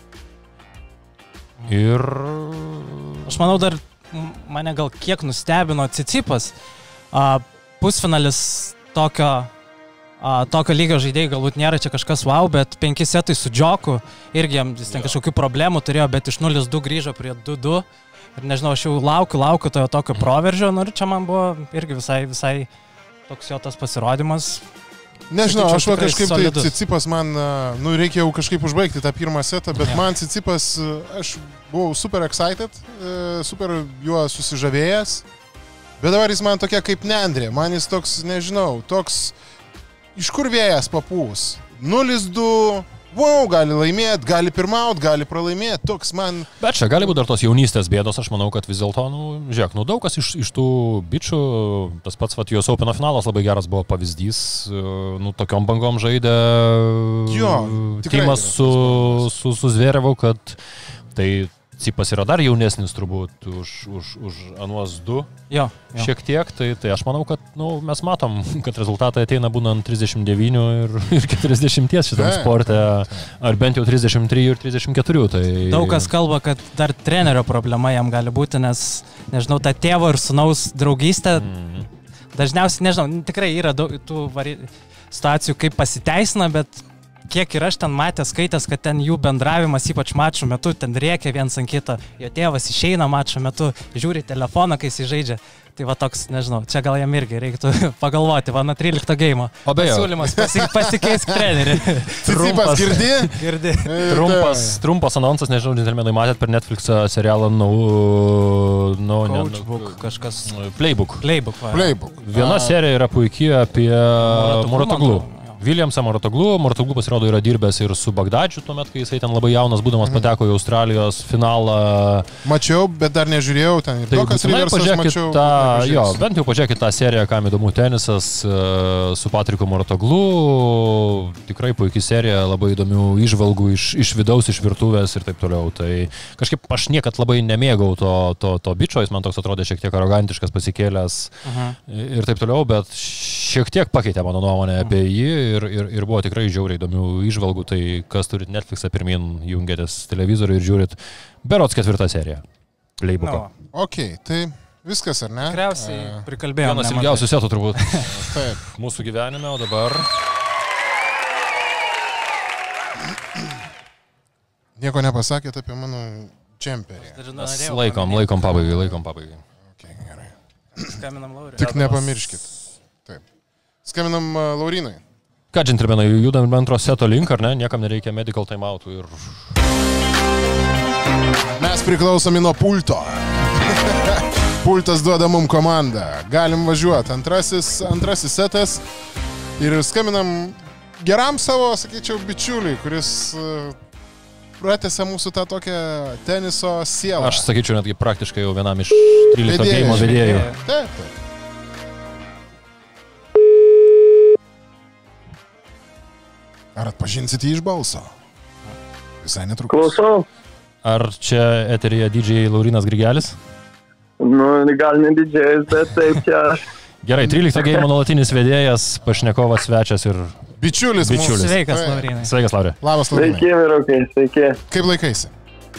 Ir... Aš manau, dar mane gal kiek nustebino Cicipas. A, pusfinalis tokio... A, tokio lygio žaidėjai galbūt nėra čia kažkas wow, bet penki setai su Džoku, irgi jis ten kažkokių problemų turėjo, bet iš nulis du grįžo prie du du. Ir nežinau, aš jau laukiu, laukiu to tokio proveržio, nu ir čia man buvo irgi visai, visai toks jo tas pasirodymas. Nežinau, aš va kažkaip tai Cicipas man, nu reikia jau kažkaip užbaigti tą pirmą setą, bet ja. man Cicipas, aš buvau super excited, super juo susižavėjęs, bet dabar jis man tokia kaip Neandrė, man jis toks, nežinau, toks... Iš kur vėjas papūs? nulis du, wow, gali laimėti, gali pirmauti, gali pralaimėti, toks man... Bet čia gali būti dar tos jaunystės bėdos, aš manau, kad vis dėlto, nu, žiūrėk, nu daug kas iš, iš tų bičių, tas pats, vat, U S Openo finalas labai geras buvo pavyzdys, nu, tokiom bangom žaidė jo, Timas su, su, su Zverevu, kad tai... Cipas yra dar jaunesnis turbūt už, už, už anuos du jo, jo. šiek tiek, tai, tai aš manau, kad nu, mes matom, kad rezultatai ateina būnant trisdešimt devynių ir, ir keturiasdešimt šitam sporte, ar bent jau trisdešimt trijų ir trisdešimt keturių. Tai... Daug kas kalba, kad dar trenerio problema jam gali būti, nes, nežinau, ta tėvo ir sūnaus draugystė mm. dažniausiai, nežinau, tikrai yra daug tų vari... situacijų, kaip pasiteisina, bet kiek ir aš ten matęs, skaitęs, kad ten jų bendravimas, ypač mačų metu, ten rėkia viens ant kito, jo tėvas išeina mačų metu, žiūri telefoną, kai jis žaidžia. Tai va toks, nežinau, čia gal jam irgi reiktų pagalvoti, va nuo trylikto geimo. O beje. Pasiūlymas, pasi, pasikeisk trenerį. Cicipas girdi? Girdi. Trumpas, trumpas anonsas, nežinau, džentelmenai matėt per Netflix serialą no, no, Coachbook, ne, kažkas. Playbook. Playbook, va. Playbook. Viena serija yra puikiai apie Muratoglu. man Williamsą Muratoglu. Muratoglu pasirodo yra dirbęs ir su Bagdadžiu, tuomet, kai jisai ten labai jaunas būdamas pateko į Australijos finalą. Mačiau, bet dar nežiūrėjau ten. Ir Tai Dokas būtinai Riversas pažiūrėkit mačiau. tą, nepažiūrėjau. jo, bent jau pažiūrėkit tą seriją, kam įdomu tenisas su Patriku Muratoglu. Tikrai puikiai serija, labai įdomių įžvalgų iš, iš vidaus, iš virtuvės ir taip toliau. Tai kažkaip aš niekad labai nemėgau to, to, to bičo, jis man toks atrodė šiek tiek arogantiškas, pasikėlęs Aha. ir taip toliau, bet šiek tiek pakeitė mano nuomonę apie jį ir, ir, ir buvo tikrai žiauriai įdomių įžvalgų. Tai kas turit Netflixą pirmin, jungiatės televizorių ir žiūrit berods ketvirtą seriją. Playbooko. No. Ok, tai viskas, ar ne? Tikriausiai prikalbėjome. Vienas ilgiausių setų turbūt Taip. mūsų gyvenime, o dabar... Nieko nepasakėt apie mano džemperį. Laikom, laikom pabaigai, laikom pabaigai. Okay, gerai. Skambinam Lauriui. Tik nepamirškit. Taip. Skambinam uh, Laurinai. Ką, džentelmenai, judam antro seto link, ar ne? Niekam nereikia medical timeoutų ir... Mes priklausomi nuo pulto. Pultas duoda mum komandą. Galim važiuoti. Antrasis, antrasis setas. Ir skambinam geram savo, sakyčiau, bičiuliui, kuris uh, pratęsia mūsų tą tokią teniso sielą. Aš sakyčiau, netgi praktiškai jau vienam iš trylikto geimo vedėjų. Taip, taip. Ar atpažinsit jį iš balso? Visai netrukus. Klausau. Ar čia eteryje D J Laurinas Grigelis? Nu, gal ne didžėjus, bet taip čia aš. Gerai, trylikto geimo nuolatinis vedėjas, pašnekovas, svečias ir... Bičiulis. Bičiulis. Mūsų. Sveikas, Taip. Laurinai. Sveikas, Laurai. Labas, Laurinai. Sveiki, vyrukai, sveiki. Kaip laikaisi?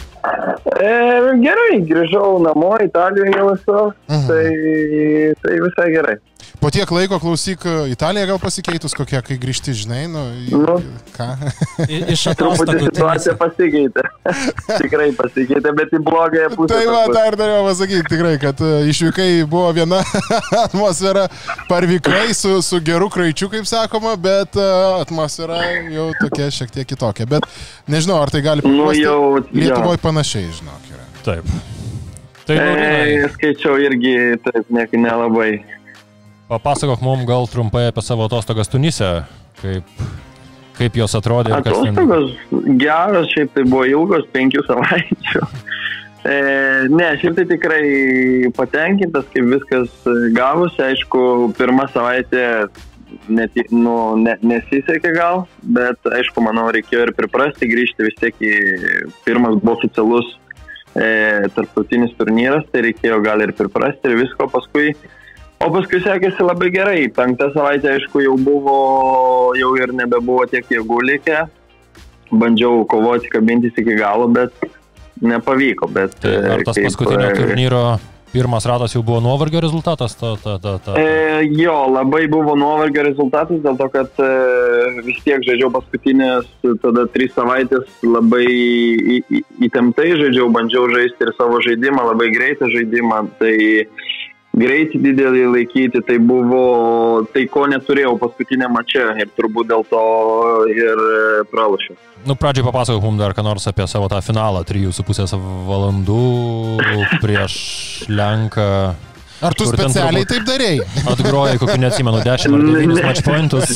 E, gerai, grįžau namo, Italijoje jau esu, Mhm. tai, tai visai gerai. Po tiek laiko klausyk, Italija gal pasikeitus kokia, kai grįžti, žinai, nu... Nu. Ką? I- Iš Truputį atostogų. situacija pasikeitė. Tikrai pasikeitė, bet į blogąją pusę. Tai va, turbūt. tą ir norėjau pasakyti tikrai, kad e, išvykai buvo viena atmosfera, parvykai su, su geru kraičiu, kaip sakoma, bet e, atmosfera jau tokia šiek tiek kitokia. Bet nežinau, ar tai gali Nu, paprasti. jau... Lietuvoje panašiai, žinok, yra. Taip. Tai Laurinai, E, skaičiau irgi, taip, nieko nelabai. papasakok mums gal trumpai apie savo atostogas Tunise, kaip, kaip jos atrodė ir kas ten... Atostogos geros, šiaip tai buvo ilgos, penkių savaičių. E, ne, šiaip tai tikrai patenkintas, kaip viskas gavosi. Aišku, pirmą savaitę net, nu, ne, nesisekė gal, bet aišku, manau, reikėjo ir priprasti, grįžti vis tiek į pirmas buvo oficialus e, tarptautinis turnyras, tai reikėjo gal ir priprasti ir visko paskui. O paskui sekėsi labai gerai. Penktą savaitę, aišku, jau buvo, jau ir nebebuvo tiek jėgų likę. Bandžiau kovoti, kabintis iki galo, bet nepavyko. Bet, Tai ar tas kaip, paskutinio e, turnyro pirmas ratas jau buvo nuovargio rezultatas? Ta, ta, ta, ta. E, jo, labai buvo nuovargio rezultatas, dėl to, kad e, vis tiek žaidžiau paskutinės, tada trys savaitės labai į, į, įtemptai žaidžiau, bandžiau žaisti ir savo žaidimą, labai greitą žaidimą. Tai greitį didelį laikyti, tai buvo tai, ko neturėjau paskutinę mače ir turbūt dėl to ir pralašiau. Nu, pradžiai papasakok mums dar ką nors apie savo tą finalą, trijų su pusės valandų prieš Lenką. Ar tu Kur ten specialiai turbūt- taip darėjai? Atgrojai, kokiu neatsimenu, dešimt ar devynis match pointus,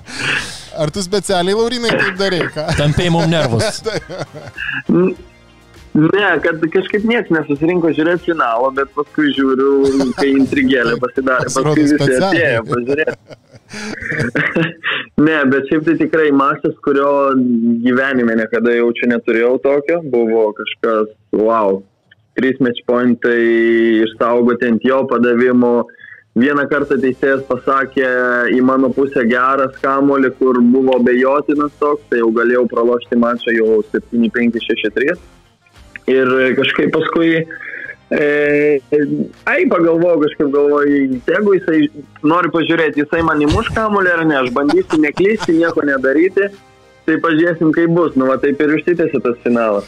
Ar tu specialiai, Laurinai, taip darėjai? Ką? tampėjai mums nervus. Ne, kad kažkaip nieks nesusirinko žiūrėti finalo, bet paskui žiūriu, kai intrigėlė pasidarė, Pasirodo paskui visi specialiai. atėjo pažiūrėti. Ne, bet šiaip tai tikrai masės, kurio gyvenime niekada jaučiu neturėjau tokio, buvo kažkas, wow, trys match pointai išsaugoti ant jo padavimo. Vieną kartą teisėjas pasakė į mano pusę geras kamuolį, kur buvo abejotinas toks, tai jau galėjau pralošti mačą jau septyni penki šeši trys. Ir kažkaip paskui E, ai, pagalvoju, kažkaip galvoju, jeigu jisai nori pažiūrėti, jisai man įmuš kamuolį ar ne, aš bandysiu neklysti, nieko nedaryti, tai pažiūrėsim, kaip bus. Nu, va, taip ir išsitęsė tas finalas.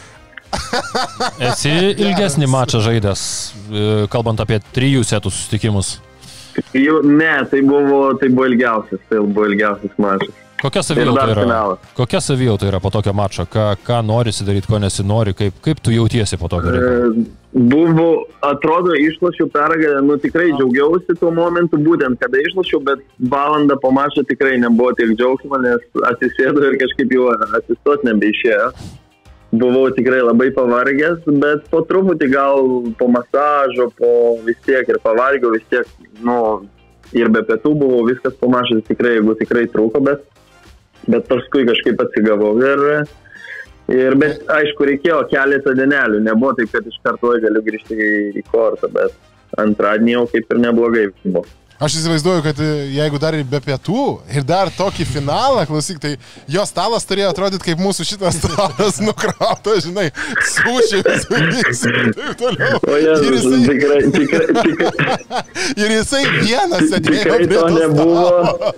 Esi ilgesnį mačą žaidęs, kalbant apie trijų setų susitikimus? Jau, ne, tai buvo, tai buvo ilgiausias, tai buvo ilgiausias mačas. Kokia savijauta yra, kokia savijauta yra po tokio mačo? Ką, ką norisi daryti, ko nesinori? Kaip, kaip tu jautiesi po tokio reikalo? Buvo, atrodo, išlošiau pergalę, nu tikrai džiaugiausi tuo momentu, būtent kada išlošiau, bet valandą po mačo tikrai nebuvo tiek džiaugsmo, nes atsisėdau ir kažkaip jau atsistot nebeišėjo. Buvau tikrai labai pavargęs, bet po truputį gal po masažo, po vis tiek ir pavargiau, vis tiek, nu, ir be pietų buvau, viskas po mačo tikrai, jeigu tikrai trūko, bet bet paskui kažkaip atsigavau ir, ir bet aišku, reikėjo keletą dienelių, nebuvo taip, kad iš karto galiu grįžti į, į kortą, bet antradienį jau kaip ir neblogai buvo. Aš įsivaizduoju, kad jeigu dar ir be pietų ir dar tokį finalą, klausyk, tai jo stalas turėjo atrodyti kaip mūsų šitas stalas nukrautas, žinai, sušiais, ir taip toliau. O jie, ir jisai, tikrai, tikrai, tikrai, ir jisai vienas sėdėjo prie to nebuvo.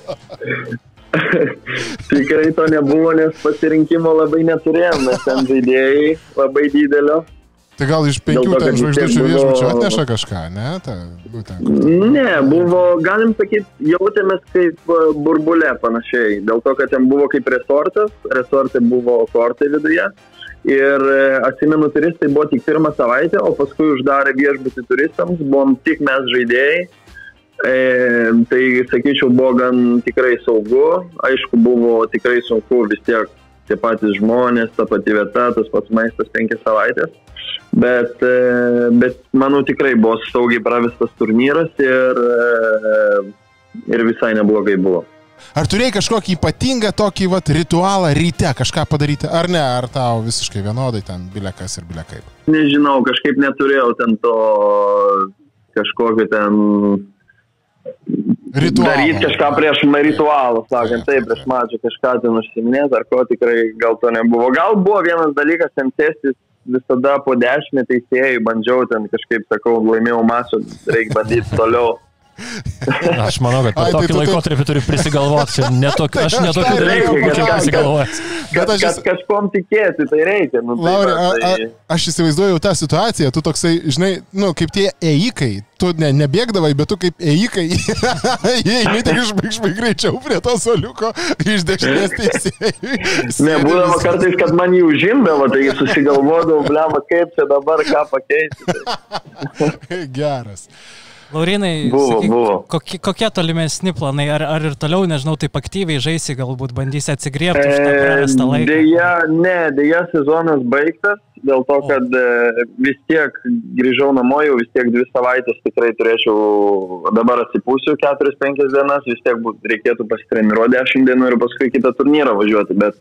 Tikrai to nebuvo, nes pasirinkimo labai neturėjom, mes ten žaidėjai labai didelio. Tai gal iš penkių ten žvaigždučių viešbučio atneša kažką, ne? Ta, būtent, ne, buvo, galim sakyti, jautėmės kaip burbulė panašiai, dėl to, kad ten buvo kaip resortas, resortai buvo kortai viduje ir atsimenu, turistai buvo tik pirmą savaitę, o paskui uždarė viešbutį turistams, buvom tik mes žaidėjai. E, tai, sakyčiau, buvo gan tikrai saugu, aišku, buvo tikrai sunku vis tiek tie patys žmonės, ta pati vieta, tas pats maistas penkias savaitės, bet, e, bet manau tikrai buvo saugiai pravestas turnyras ir, e, ir visai neblogai buvo. Ar turėjai kažkokį ypatingą tokį vat, ritualą ryte kažką padaryti, ar ne, ar tau visiškai vienodai ten bilekas ir bilekaip? Nežinau, kažkaip neturėjau ten to kažkokio ten Ritualą. Daryti kažką prieš ritualą, sakant, taip, prieš mačą kažką ten užsiminėti, ar ko tikrai gal to nebuvo. Gal buvo vienas dalykas, ten sėstis visada po dešimt teisėjų, bandžiau ten kažkaip, sakau, laimėjau mačą, reikia bandyti toliau. Aš manau, kad per Ai, tai tokį tu- laikotarpį turi prisigalvoti, čia netok, aš netokių dalykų Reikia būčiau kažką- prisigalvojęs. Bet Kad, aš kad esu- kažkom tikėti, tai reikia. Nu, tai Laurai, va, a, a, tai... aš įsivaizduoju tą situaciją, tu toksai, žinai, nu, kaip tie ėjikai, tu ne, nebėgdavai, bet tu kaip ėjikai, jie įmė tik išbaigšbai greičiau prie to soliuko, iš dešinės teisėjų. Ne, būdavo kartais, kad man jį užimdavo, tai susigalvodavau, blema, kaip čia dabar, ką pakeisti. Geras. Laurinai, Buvo, buvo. Kokie, kokie tolimesni planai? Ar, ar ir toliau, nežinau, taip aktyviai žaisi, galbūt bandysi atsigriebti už tą prarastą laiką? Deja, ne, deja sezonas baigtas, dėl to, kad e, vis tiek grįžau namo, jau vis tiek dvi savaitės tikrai turėčiau, dabar atsipūsiu keturias penkias dienas, vis tiek būt, reikėtų pasitreniruoti dešimt dienų ir paskui kitą turnyrą važiuoti, bet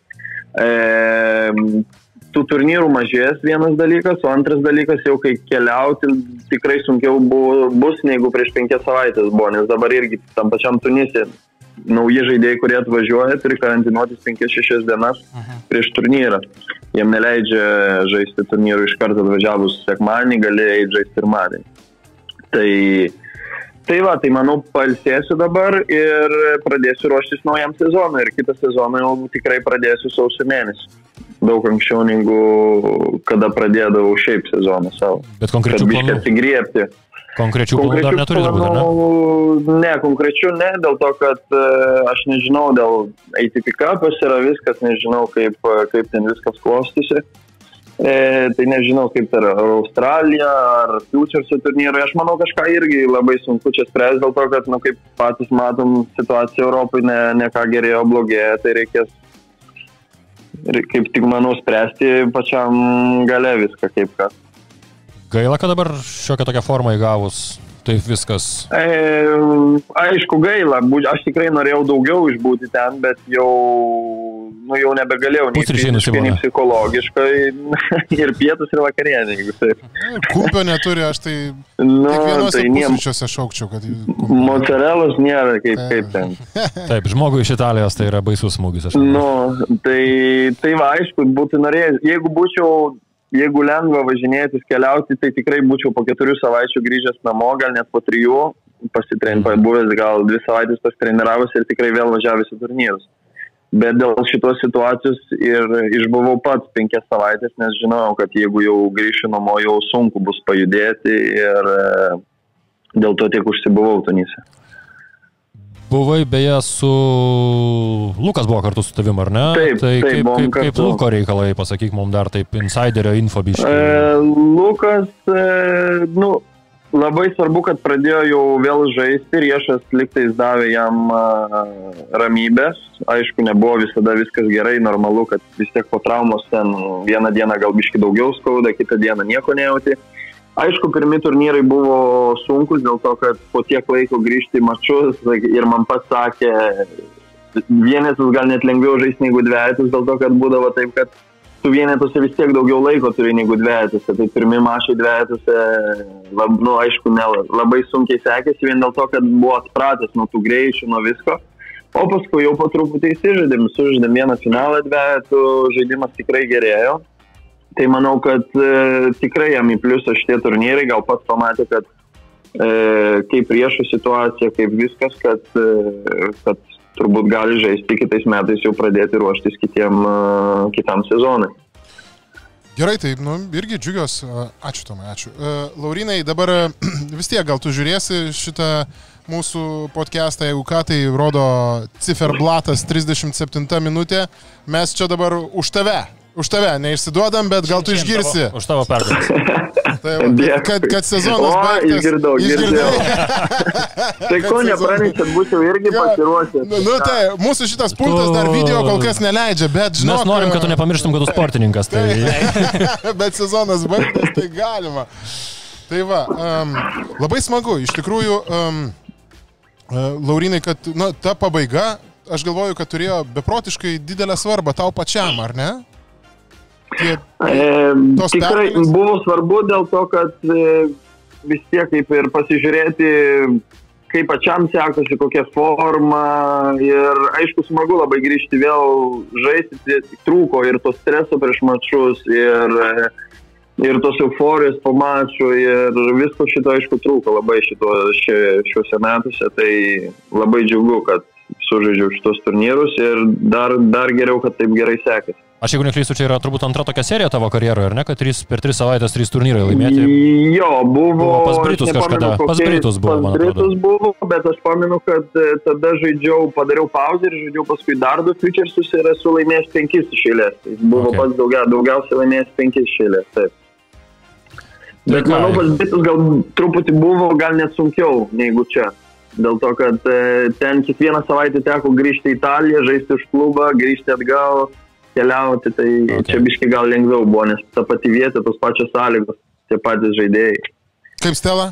e, tų turnyrų mažės vienas dalykas, o antras dalykas jau kai keliauti tikrai sunkiau bu, bus negu prieš penkias savaitės buvo, nes dabar irgi tam pačiam Tunise nauji žaidėjai, kurie atvažiuoja, turi karantinuotis penkias šešias dienas prieš turnyrą. Jiem neleidžia žaisti turnyrų iš karto atvažiavus sekmadienį, gali eiti žaisti pirmadienį. Tai, tai va, tai manau pailsėsiu dabar ir pradėsiu ruoštis naujam sezonui ir kitą sezoną jau tikrai pradėsiu sausio mėnesį. Daug anksčiau negu kada pradėdavau šiaip sezoną savo. Bet konkrečių Kad biškį planų, atsigriebti. konkrečių planų dar neturi turbūt, ar ne? planų- ne, konkrečių ne, dėl to, kad e, aš nežinau, dėl A T P Cupas yra viskas, nežinau, kaip, kaip ten viskas klostysi. E, tai nežinau, kaip tai yra Australija ar Futureso turnyrai. Aš manau, kažką irgi labai sunku čia spręs, dėl to, kad, nu, kaip patys matom, situacija Europai ne, ne ką gerėjo, blogėja, tai reikės ir kaip tik, manau, spręsti pačiam gale viską, kaip kas. Gaila, kad dabar šiokią tokią formą įgavus, taip viskas. E, aišku, gaila, bū- aš tikrai norėjau daugiau išbūti ten, bet jau, nu, jau nebegalėjau nei Pusryčiai fiziškai, nei nusibūna. psichologiškai ir pietus ir vakarienė, jeigu taip. Kumpio neturi, aš tai Nu, kiekvienuose tai niem, pusryčiuose šaukčiau, kad kumpio. mocarelos nėra kaip, kaip ten. Taip, žmogui iš Italijos tai yra baisus smūgis. Aš manau. Nu, tai, tai va, aišku, būtų norėjęs, jeigu būčiau jeigu lengva važinėtis, keliauti, tai tikrai būčiau po keturių savaičių grįžęs namo, gal net po trijų, pasitrein, buvęs gal dvi savaitės pasitreniravus ir tikrai vėl važiavęs į turnyrus. Bet dėl šitos situacijos ir išbuvau pats penkias savaitės, nes žinojau, kad jeigu jau grįšiu namo, jau sunku bus pajudėti ir dėl to tiek užsibuvau Tunise. Buvai beje su... Lukas buvo kartu su tavim, ar ne? Taip, tai taip, kaip, buvom kaip, kaip kartu. Luko reikalai, pasakyk mums dar taip, insiderio info biškį. E, Lukas, e, nu, labai svarbu, kad pradėjo jau vėl žaisti, Riešas liktais davė jam a, ramybės. Aišku, nebuvo visada viskas gerai, normalu, kad vis tiek po traumos ten vieną dieną gal biškį daugiau skauda, kitą dieną nieko nejauti. Aišku, pirmi turnyrai buvo sunkus dėl to, kad po tiek laiko grįžti į mačus ir man pats sakė, vienetus gal net lengviau žaisti negu dvejetus, dėl to, kad būdavo taip, kad tu vienetuose vis tiek daugiau laiko turi negu dvejetuose. Tai pirmi mačai dvejetuose, lab, nu, aišku, ne, labai sunkiai sekėsi vien dėl to, kad buvo atpratęs nuo tų greičių, nuo visko. O paskui jau po truputį įsižaidėm, sužaidėm vieną finalą dvejetų, žaidimas tikrai gerėjo. Tai manau, kad e, tikrai jam į pliusą šitie turnyrai, gal pats pamatė, kad e, kaip priešų situacija, kaip viskas, kad, e, kad turbūt gali žaisti kitais metais jau pradėti ruoštis kitiem, e, kitam sezonui. Gerai, tai nu, irgi džiugios. Ačiū, Tomai, ačiū. Uh, Laurinai, dabar vis tiek gal tu žiūrėsi šitą mūsų podcastą, jeigu ką, tai rodo Ciferblatas trisdešimt septinta minutė. Mes čia dabar už tave. Už tave, neišsiduodam, bet gal tu išgirsi. Už tavo pergalės. Tai va, kad, kad sezonas o, baigtas. Išgirdau, girdėjau. Tai ko nepranešėt, būčiau irgi pasiruošęs. Nu, nu tai, mūsų šitas pultas dar video kol kas neleidžia, bet žinok... Mes norim, kad tu nepamirštum, kad tu sportininkas. Tai... bet sezonas baigtas, tai galima. Tai va, um, labai smagu, iš tikrųjų, um, uh, Laurinai, kad nu, ta pabaiga, aš galvoju, kad turėjo beprotiškai didelę svarbą tau pačiam, ar ne? Tie, e, tikrai pergalės? Buvo svarbu dėl to, kad e, vis tiek kaip ir pasižiūrėti, kaip pačiam sekasi, kokia forma ir aišku smagu labai grįžti vėl žaisti, trūko ir to streso prieš mačus ir, ir tos euforijos po mačų ir visko šito aišku trūko labai šito, šio, šiuose metuose, tai labai džiugu, kad sužaidžiau šitos turnyrus ir dar, dar geriau, kad taip gerai sekasi. Aš jeigu neklystu, čia yra turbūt antra tokia serija tavo karjeroje, ar ne, kad trys, per tris savaitės trys turnyrai laimėti? Jo, buvo... buvo pas Britus kažkada, kokie, pas Britus buvo, man atrodo. Pas Britus buvo, bet aš pamenu, kad tada žaidžiau, padariau pauzę ir žaidžiau paskui dar du Futuresus ir esu laimėjęs penkis iš eilės. Buvo okay. Pats daugia, daugiausiai laimėjęs penkis iš eilės, taip. Bet tai manau, pas Britus gal truputį buvo, gal net sunkiau negu čia. Dėl to, kad ten kiekvieną savaitę teko grįžti į Italiją, žaisti už klubą, grįžti atgal, keliauti, tai okay. Čia biškai gal lengviau buvo, nes ta pati vieta, tos pačios sąlygos, tie patys žaidėjai. Kaip Stela?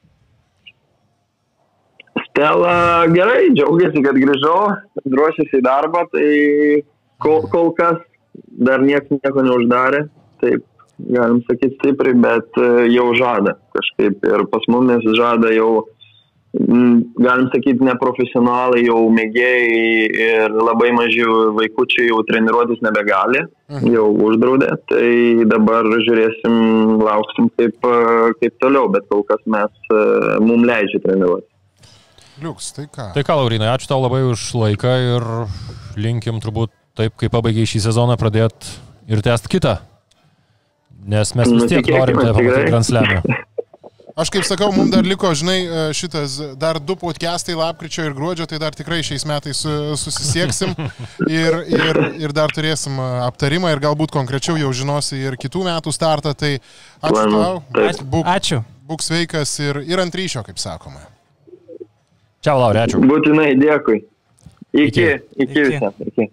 Stela gerai, džiaugiasi, kad grįžau, ruošiasi į darbą, tai kol, kol kas dar nieks nieko neuždarė, taip, galim sakyti stipriai, bet jau žada kažkaip ir pas mumis žada jau galim sakyti, neprofesionalai, jau mėgėjai ir labai maži vaikučiai jau treniruotis nebegali, jau uždraudė, tai dabar žiūrėsim, lauksim kaip, kaip toliau, bet kol kas mes, mum leidžia treniruoti. Liuks, tai ką? Tai ką, Laurinai, ačiū tau labai už laiką ir linkim turbūt taip, kaip pabaigiai šį sezoną, pradėt ir tęst kitą, nes mes vis tiek norim tai pamatyti Grand Slam'e. Aš kaip sakau, mums dar liko, žinai, šitas dar du podcastai lapkričio ir gruodžio, tai dar tikrai šiais metais susisieksim ir, ir, ir dar turėsim aptarimą ir galbūt konkrečiau jau žinosi ir kitų metų startą, tai ačiū tau, būk, ačiū. Būk sveikas ir, ir ant ryšio, kaip sakoma. Čiau, Lauri, ačiū. Būtinai, dėkui. Iki, iki, iki, iki. Visą. Iki.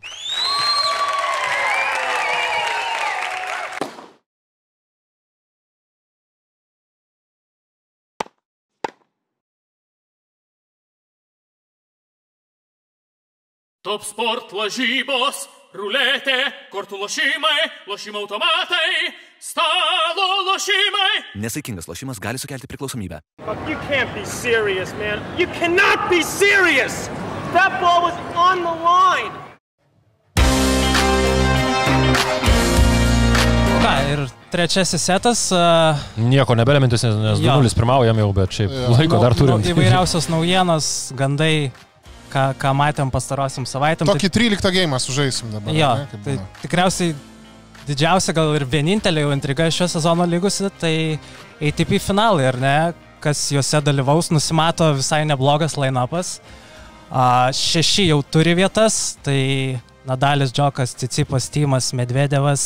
Top sport lažybos, ruletė, kortų lošimai, lošimo automatai, stalo lošimai. Nesaikingas lošimas gali sukelti priklausomybę. You can't be serious, man. You cannot be serious. That ball was on the line. Ką, ir trečiasis setas. Uh, Nieko nebelemintis, nes du nulis pirmaujam jau, bet šiaip ja. laiko dar turim. Nu, įvairiausios naujienos, gandai, ką, ką matėm pastarosiam savaitėm. Tokį tryliktą geimą sužaisim dabar. Jo, ne, tai tikriausiai didžiausia gal ir vienintelė jau intriga šio sezono lygusi, tai A T P finalai, ar ne, kas juose dalyvaus, nusimato visai neblogas line-upas. Uh, šeši jau turi vietas, tai Nadalis, Džokas, Cicipas, Timas, Medvedevas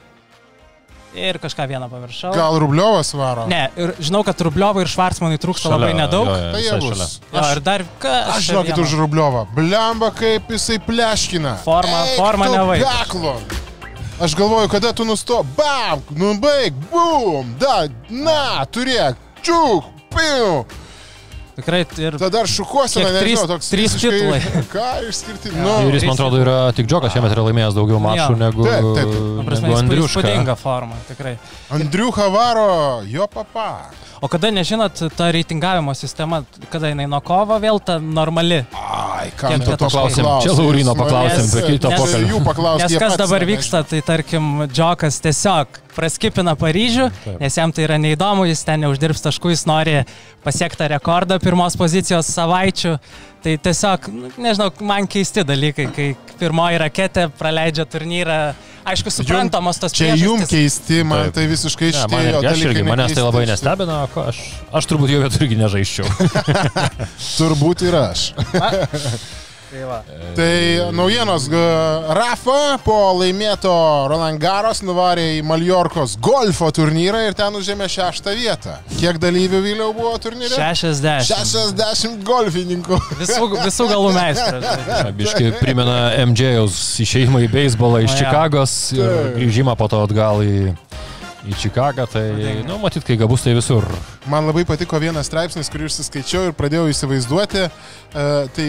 ir kažką vieną pamiršau. Gal Rubliovas varo? Ne, ir žinau, kad Rubliovai ir Švarcmanui trūksta šalia, labai nedaug. Jo, jo, tai jie bus. Jo, ir dar ką? Aš žinokit už Rubliovą. Blemba, kaip jisai pleškina. Forma, Eik forma nevaik. Peklo. Aš galvoju, kada tu nusto, bam, nubaig, bum, da, na, turėk, čiuk, piu. Tikrai ir... Tada dar šukuosina, nežinau, toks trys titulai. Ką išskirti? Ja. Nu. Ir jis, man atrodo, yra tik Džokas šiemet yra laimėjęs daugiau mačų ja. negu, taip, taip. negu Andriuška. Įspūdinga forma, tikrai. Andriucha varo, jo papa. O kada, nežinot, ta reitingavimo sistema, kada jinai nuo kovo vėl ta normali? Ai, kam Kiek tu to paklausim? paklausim? Čia Laurino paklausim, prie kito pokalbio. Jų paklausim. Nes kas dabar vyksta, tai tarkim, Džokas tiesiog praskipina Paryžių, Taip. nes jam tai yra neįdomu, jis ten neuždirbs taškų, jis nori pasiekti tą rekordą pirmos pozicijos savaičių. Tai tiesiog, nežinau, man keisti dalykai, kai pirmoji raketė praleidžia turnyrą. Aišku, suprantamos tos čia priežastys. jum keisti, man Taip. tai visiškai Ne, šitie man jo irgi, aš dalykai irgi, manęs tai labai nekeisti. nestebina, aš, aš turbūt jau vietų irgi nežaisčiau. Turbūt ir aš. Tai va. Tai naujienos, g- Rafa po laimėto Roland Garros nuvarė į Maljorkos golfo turnyrą ir ten užėmė šeštą vietą. Kiek dalyvių vėliau buvo turnyre? šešiasdešimt. šešiasdešimt golfininkų. Visų, visų galų meistras. Biškai primena M J-aus išėjimą į beisbolą iš O, ja. Čikagos ir Taip. grįžimą po to atgal į, į Čikagą. Tai, nu, matyt, kai gabus, tai visur. Man labai patiko vienas straipsnis, kurį išsiskaičiau ir pradėjau įsivaizduoti. Uh, tai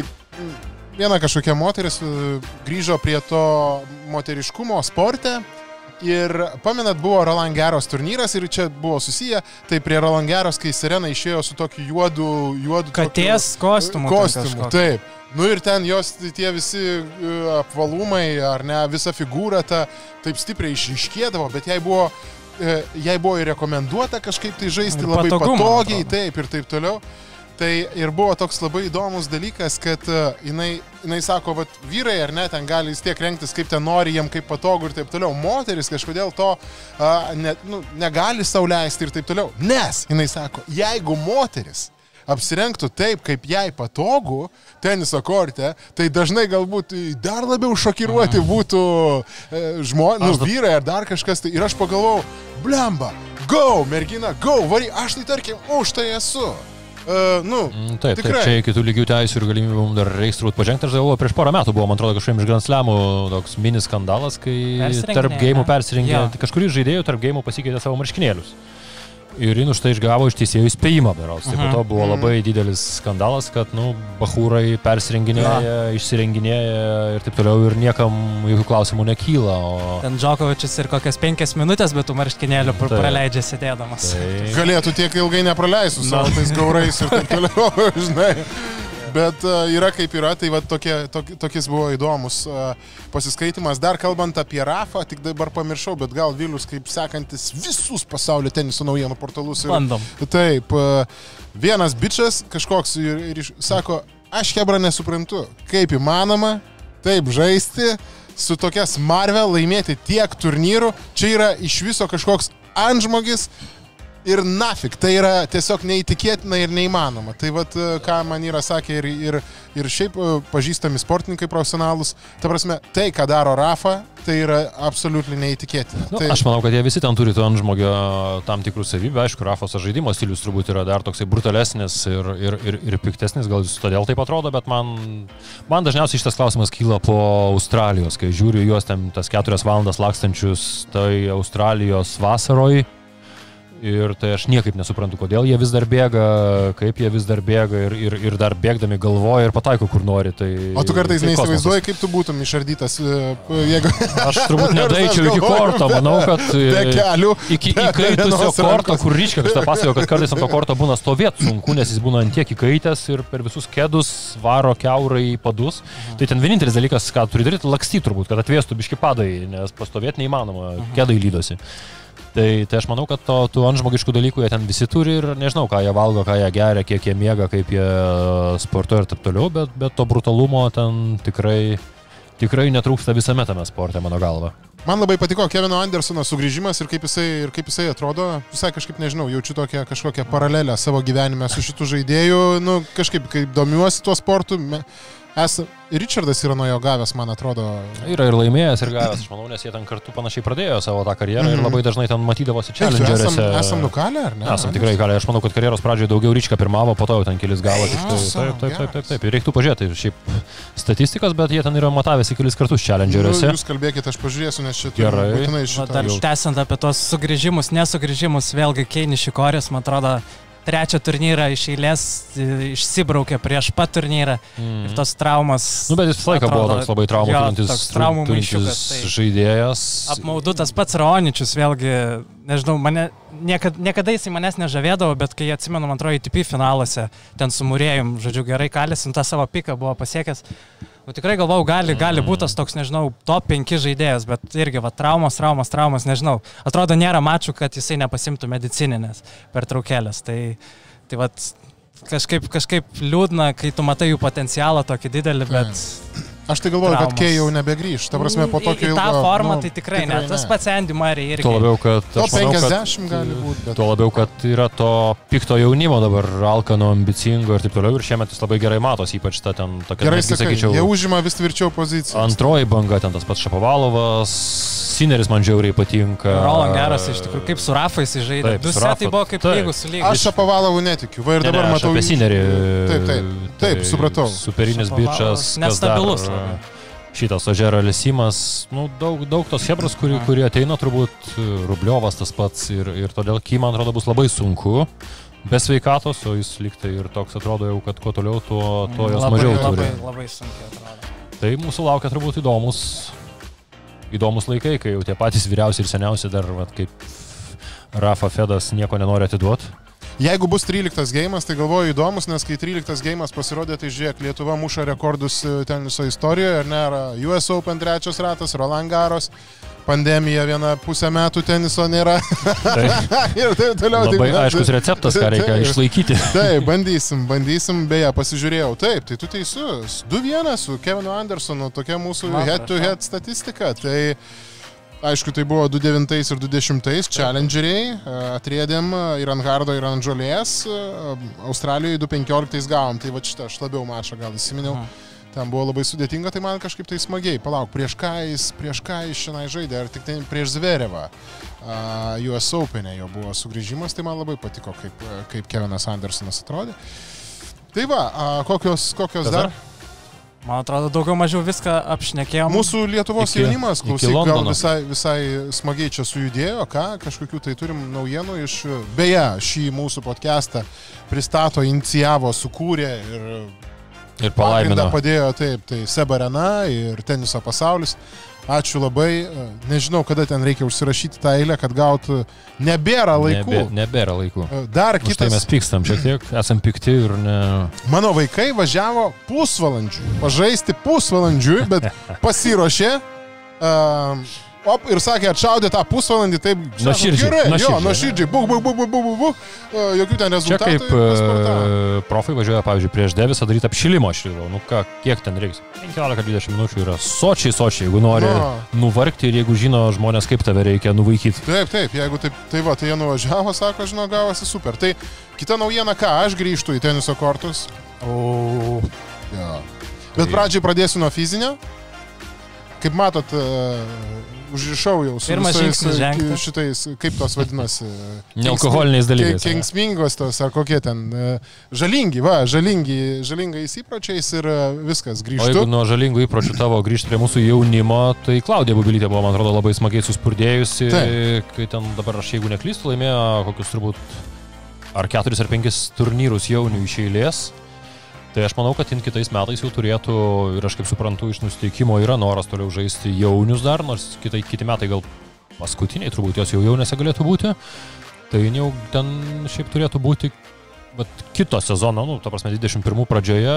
viena kažkokia moteris uh, grįžo prie to moteriškumo sporte. Ir pamenat, buvo Roland Garros turnyras ir čia buvo susiję, tai prie Roland Garros, kai Serena išėjo su tokiu juodu, juodu Katės kostiumu. kostiumu, taip. Nu ir ten jos tie visi uh, apvalumai, ar ne, visa figūra ta taip stipriai išryškėdavo, bet jai buvo, uh, jai buvo ir rekomenduota kažkaip tai žaisti Ir labai patogumo, patogiai, atrodo. taip ir taip toliau. Tai ir buvo toks labai įdomus dalykas, kad uh, jinai, jinai sako, vat vyrai ar ne, ten gali vis tiek rengtis kaip ten nori, jiem kaip patogu ir taip toliau. Moteris kažkodėl to uh, ne, nu, negali sau leisti ir taip toliau. Nes, jinai sako, jeigu moteris apsirengtų taip, kaip jai patogu teniso korte, tai dažnai galbūt dar labiau šokiruoti būtų e, žmonės, nu, vyrai ar dar kažkas. Tai. Ir aš pagalvojau, blemba, go, mergina, go, vari, aš tai tarkim už tai esu. Uh, nu, Mm, Taip, taip, tikrai. čia kitų lygių teisų ir galimybių mums dar reiks turbūt pažengti. Aš galvoju, prieš porą metų buvo, man atrodo, kažkaip iš Grand Slamų toks mini skandalas, kai Persirenginėja, tarp gėjimų ne? persirengė, Jo. tai kažkurį žaidėjų tarp gėjimų pasikeitė savo marškinėlius. Ir jin už tai išgavo iš teisėjų įspėjimą berods. Tai po to buvo labai didelis skandalas, kad, nu, bachūrai persirenginėja, išsirenginėja ir taip toliau ir niekam jokių klausimų nekyla. O... Ten Džokovičius ir kokias penkias minutės, bet tų marškinėlių Taip. praleidžia sėdėdamas. Tai... Galėtų tiek ilgai nepraleistų savo tais gaurais ir taip toliau, žinai. Bet uh, yra kaip yra, tai va tokie, tokie, tokis buvo įdomus uh, pasiskaitimas. Dar kalbant apie Rafą, tik dabar pamiršau, bet gal Vilius kaip sekantis visus pasaulio teniso naujienų portalus. Ir, Bandom. taip, uh, vienas bičas kažkoks ir, ir sako, aš hebra nesuprantu, kaip įmanoma taip žaisti su tokia smarve, laimėti tiek turnyrų. Čia yra iš viso kažkoks antžmogis. Ir nafik, tai yra tiesiog neįtikėtina ir neįmanoma. Tai vat, ką man yra sakė ir, ir, ir šiaip pažįstami sportininkai profesionalus, ta prasme, tai, ką daro Rafa, tai yra absoliutely neįtikėtina. Nu, tai... Aš manau, kad jie visi ten turi to antžmogio tam tikrų savybių. Aišku, Rafos žaidimo stilius turbūt yra dar toksai brutalesnis ir, ir, ir, ir piktesnis, gal jis todėl taip atrodo, bet man, man dažniausiai šitas klausimas kyla po Australijos, kai žiūriu juos ten tas keturias valandas lakstančius tai Australijos vasaroj. Ir tai aš niekaip nesuprantu, kodėl jie vis dar bėga, kaip jie vis dar bėga ir, ir, ir dar bėgdami galvoja ir pataiko, kur nori. Tai, O tu kartais tai neįsivaizduoji, kaip tu būtum išardytas, jeigu... Aš turbūt nedaičiau iki korto, manau, kad Be kelių, iki be įkaitusio vienos korto, rankos. kur ryškia, kas tą pasakojo, kad kartais ant to korto būna stovėti sunku, nes jis būna ant tiek įkaitęs ir per visus kedus varo kiaurai į padus. Tai ten vienintelis dalykas, ką turi daryti, lakstyti turbūt, kad atvėstų biški padai, nes pastovėti neįmanoma, kedai lydosi. Tai, tai aš manau, kad to, tų antžmogiškų dalykų jie ten visi turi ir nežinau, ką jie valgo, ką jie geria, kiek jie miega, kaip jie sportuoja ir taip toliau, bet, bet to brutalumo ten tikrai, tikrai netrūksta visame tame sporte, mano galva. Man labai patiko Kevino Andersono sugrįžimas ir kaip jisai, ir kaip jisai atrodo. Visai kažkaip, nežinau, jaučiu tokią kažkokią paralelę savo gyvenime su šitų žaidėjų. Nu, kažkaip, kaip domiuosi tuo sportu. Esa, Richardas yra nuo jo gavęs, man atrodo. Yra ir laimėjęs, ir gavęs, aš manau, nes jie ten kartu panašiai pradėjo savo tą karjerą mm-hmm. ir labai dažnai ten matydavosi Challengeriuose. Esam, esam nukalę, ar ne? Esam tikrai kalę. Aš manau, kad karjeros pradžioje daugiau Ryčka pirmavo, po to jau ten kelis gavo. Tik tai, taip, taip, taip, taip, taip. Ir reiktų pažiūrėti šiaip statistikas, bet jie ten yra matavęsi kelis kartus Challengeriuose. Nu, jūs kalbėkite, aš pažiūrėsiu, nes čia turiu būtinai šitą. Dar tęsiant apie tos sugrįžimus, nesugrįžimus, vėlgi Keinis Šikoris, man atrodo, trečią turnyrą iš eilės išsibraukė prieš pat turnyrą mm. ir tos traumas. Nu, bet jis visą laiką buvo toks labai traumų turintis, traumų turintis tai žaidėjas. Apmaudu tas pats Raoničius, vėlgi, nežinau, mane, niekada, niekada jisai manęs nežavėdavo, bet kai atsimenu, man atrodo, A T P finaluose, ten su Murėjum, žodžiu, gerai kalėsim, tą savo piką buvo pasiekęs. Nu, tikrai galvau, gali, gali būti tas toks, nežinau, top penki žaidėjas, bet irgi, va, traumos, traumos, traumos, nežinau. Atrodo, nėra mačų, kad jisai nepasimtų medicininės per traukėlės. Tai, tai va, kažkaip, kažkaip liūdna, kai tu matai jų potencialą tokį didelį, bet... Aš tai galvoju, traumos. Kad Kei jau nebegrįš. Ta prasme, po tokio ilgo... Į tą formą nu, tai tikrai, tikrai ne. Tas ne. pats Andy Murray irgi. Tuo labiau, kad... To penkiasdešimt gali būti, bet... Tuo labiau, kad yra to pikto jaunimo dabar, alkano, ambicingo ir taip toliau. Ir šiemet jis labai gerai matos, ypač ta ten tokia... Gerai sakai, sakyčiau, jie užima vis tvirčiau poziciją. Antroji banga, ten tas pats Šapovalovas, Sineris man žiauriai patinka. Roland geras, iš tikrųjų, kaip su Rafais žaidė. Du setai buvo kaip lygus su lygus. Aš Šapovalovų netikiu. Va ir dabar ne, ne, matau... Apie Sinerį. Taip, taip, taip, supratau. Superinis bičas. Nestabilus. Šitas Ožero Lesimas, nu, daug, daug tos hebros, kurie, kurie ateina, turbūt Rubliovas tas pats ir, ir todėl Kei, man atrodo, bus labai sunku, be sveikatos, o jis liktai ir toks atrodo jau, kad kuo toliau, tuo, tuo jos labai, mažiau labai, turi. Labai, labai sunkiai atrodo. Tai mūsų laukia turbūt įdomus, įdomus laikai, kai jau tie patys vyriausi ir seniausi dar, vat, kaip Rafa Fedas nieko nenori atiduoti. Jeigu bus tryliktas geimas, tai galvoju įdomus, nes kai tryliktas geimas pasirodė, tai žiūrėk, Lietuva muša rekordus teniso istorijoje, ar ne, U S Open trečias ratas, Roland Garros, pandemija viena pusę metų teniso nėra. Tai, ir taip toliau. Labai taip, aiškus receptas, ką reikia taip, išlaikyti. Taip, bandysim, bandysim, beje, pasižiūrėjau. Taip, tai tu teisus. du vienas su Kevinu Andersonu, tokia mūsų head-to-head statistika. Tai aišku, tai buvo du devintais ir du dešimtais challengeriai, atriedėm ir ant hardo, ir ant žolės, Australijoje du penkioliktais gavom, tai va šitą aš labiau mačą gal įsiminiau, ten buvo labai sudėtinga, tai man kažkaip tai smagiai, palauk, prieš ką jis, prieš ką jis šiandien žaidė, ar tik tai prieš Zverevą, U S Open'e jo buvo sugrįžimas, tai man labai patiko, kaip, kaip Kevinas Andersonas atrodė. Tai va, kokios, kokios dar? Man atrodo, daugiau mažiau viską apšnekėjom. Mūsų Lietuvos iki, jaunimas, klausyk, gal visai, visai smagiai čia sujudėjo, ką, kažkokių tai turim naujienų iš, beje, šį mūsų podcastą pristato, inicijavo, sukūrė ir, ir palaimino. Padėjo taip, tai Seb Arena ir teniso pasaulis. Ačiū labai, nežinau, kada ten reikia užsirašyti tą eilę, kad gautų, nebėra laikų. Nebė, nebėra laikų. Dar kitas. Tai mes pykstam šiek tiek, esam pikti ir ne... Mano vaikai važiavo pusvalandžiui, pažaisti pusvalandžiui, bet pasiruošė. Um, Op, ir sakė, atšaudė tą pusvalandį, taip, nuoširdžiai, gerai, nuoširdžiai. Jo, nuoširdžiai, buk, buk, buk, buk, buk, buk, jokių ten rezultatų. Čia kaip uh, profai važiuoja, pavyzdžiui, prieš Devisą daryti apšilimą, aš žiūrėjau, nu ką, kiek ten reiks, penkiolika dvidešimt minučių yra sočiai, sočiai, jeigu nori no. nuvargti ir jeigu žino žmonės, kaip tave reikia nuvaikyti. Taip, taip, jeigu taip, tai va, tai jie nuvažiavo, sako, žinau, gavosi super. Tai kita naujiena, ką, aš grįžtu į teniso kortus. O. Ja. Bet pradžiai pradėsiu nuo fizinio. Kaip matot, uh, užrišau jau su visais šitais, kaip tos vadinasi, nealkoholiniais dalykais. Kenksmingos tos, ar kokie ten, žalingi, va, žalingi, žalingais įpročiais ir viskas, grįžtu. O jeigu nuo žalingų įpročių tavo grįžti prie mūsų jaunimo, tai Klaudija Bubilytė buvo, man atrodo, labai smagiai suspurdėjusi, Taip. Kai ten dabar, aš jeigu neklystu, laimėjo kokius turbūt ar keturis ar penkis turnyrus jaunių iš eilės. Tai aš manau, kad kitais metais jau turėtų, ir aš kaip suprantu, iš nusiteikimo yra noras toliau žaisti jaunius dar, nors kitai, kiti metai gal paskutiniai, turbūt jos jau jaunėse galėtų būti. Tai jau ten šiaip turėtų būti vat, kito sezono, nu, ta prasme, dvidešimt pirmų pradžioje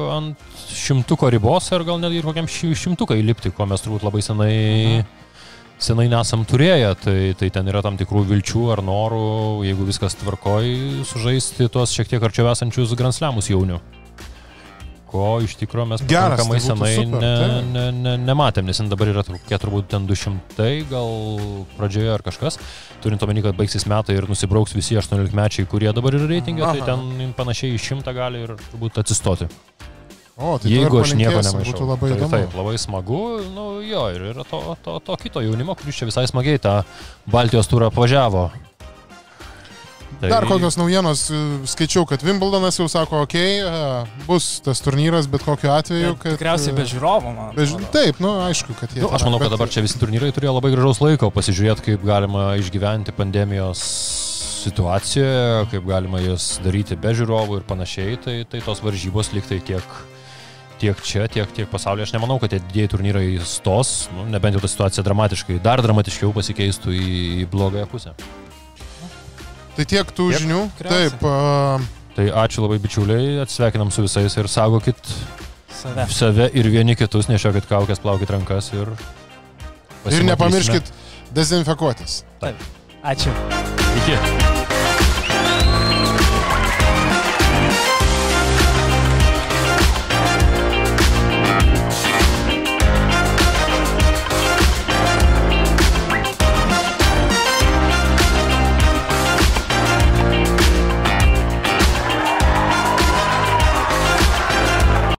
ant šimtuko ribos, ar gal net ir kokiam šimtuką įlipti, ko mes turbūt labai senai, senai nesam turėję, tai, tai ten yra tam tikrų vilčių ar norų, jeigu viskas tvarkoj, sužaisti tuos šiek tiek arčiau esančius Grand Slamus jaunių. Ko iš tikrųjų mes pakankamai senai super, ne, ne, ne, nematėm, nes dabar yra kokie turbūt ten du šimtai, gal pradžioje ar kažkas, turint omeny, kad baigsis metai ir nusibrauks visi aštuoniolikmečiai, kurie dabar yra reitingė, tai ten panašiai į šimtą gali ir turbūt atsistoti. O, tai jeigu aš nieko nemaišau. Būtų labai tai, įdomu. Taip, labai smagu, nu jo, ir yra to, to, to kito jaunimo, kuris čia visai smagiai tą Baltijos turą apvažiavo. Tai... Dar kokios naujienos, skaičiau, kad Wimbledonas jau sako, okei, okay, bus tas turnyras, bet kokiu atveju, kad... Tikriausiai be žiūrovų, man. Be, taip, nu, aišku, kad jie... Nu, aš manau, kad dabar čia visi turnyrai turėjo labai gražaus laiko pasižiūrėti, kaip galima išgyventi pandemijos situacijoje, kaip galima jas daryti be žiūrovų ir panašiai, tai, tai tos varžybos liktai tiek, tiek čia, tiek, tiek pasaulyje. Aš nemanau, kad tie didieji turnyrai stos, nu, nebent jau ta situacija dramatiškai, dar dramatiškiau pasikeistų į, į blogąją pusę. Tai tiek tų tiek? žinių. Kriausiai. Taip. Uh... Tai ačiū labai bičiuliai, atsveikinam su visais ir saugokit save, save ir vieni kitus, nešiokit kaukės, plaukit rankas ir Ir nepamirškit dezinfekuotis. Taip. Ačiū. Iki.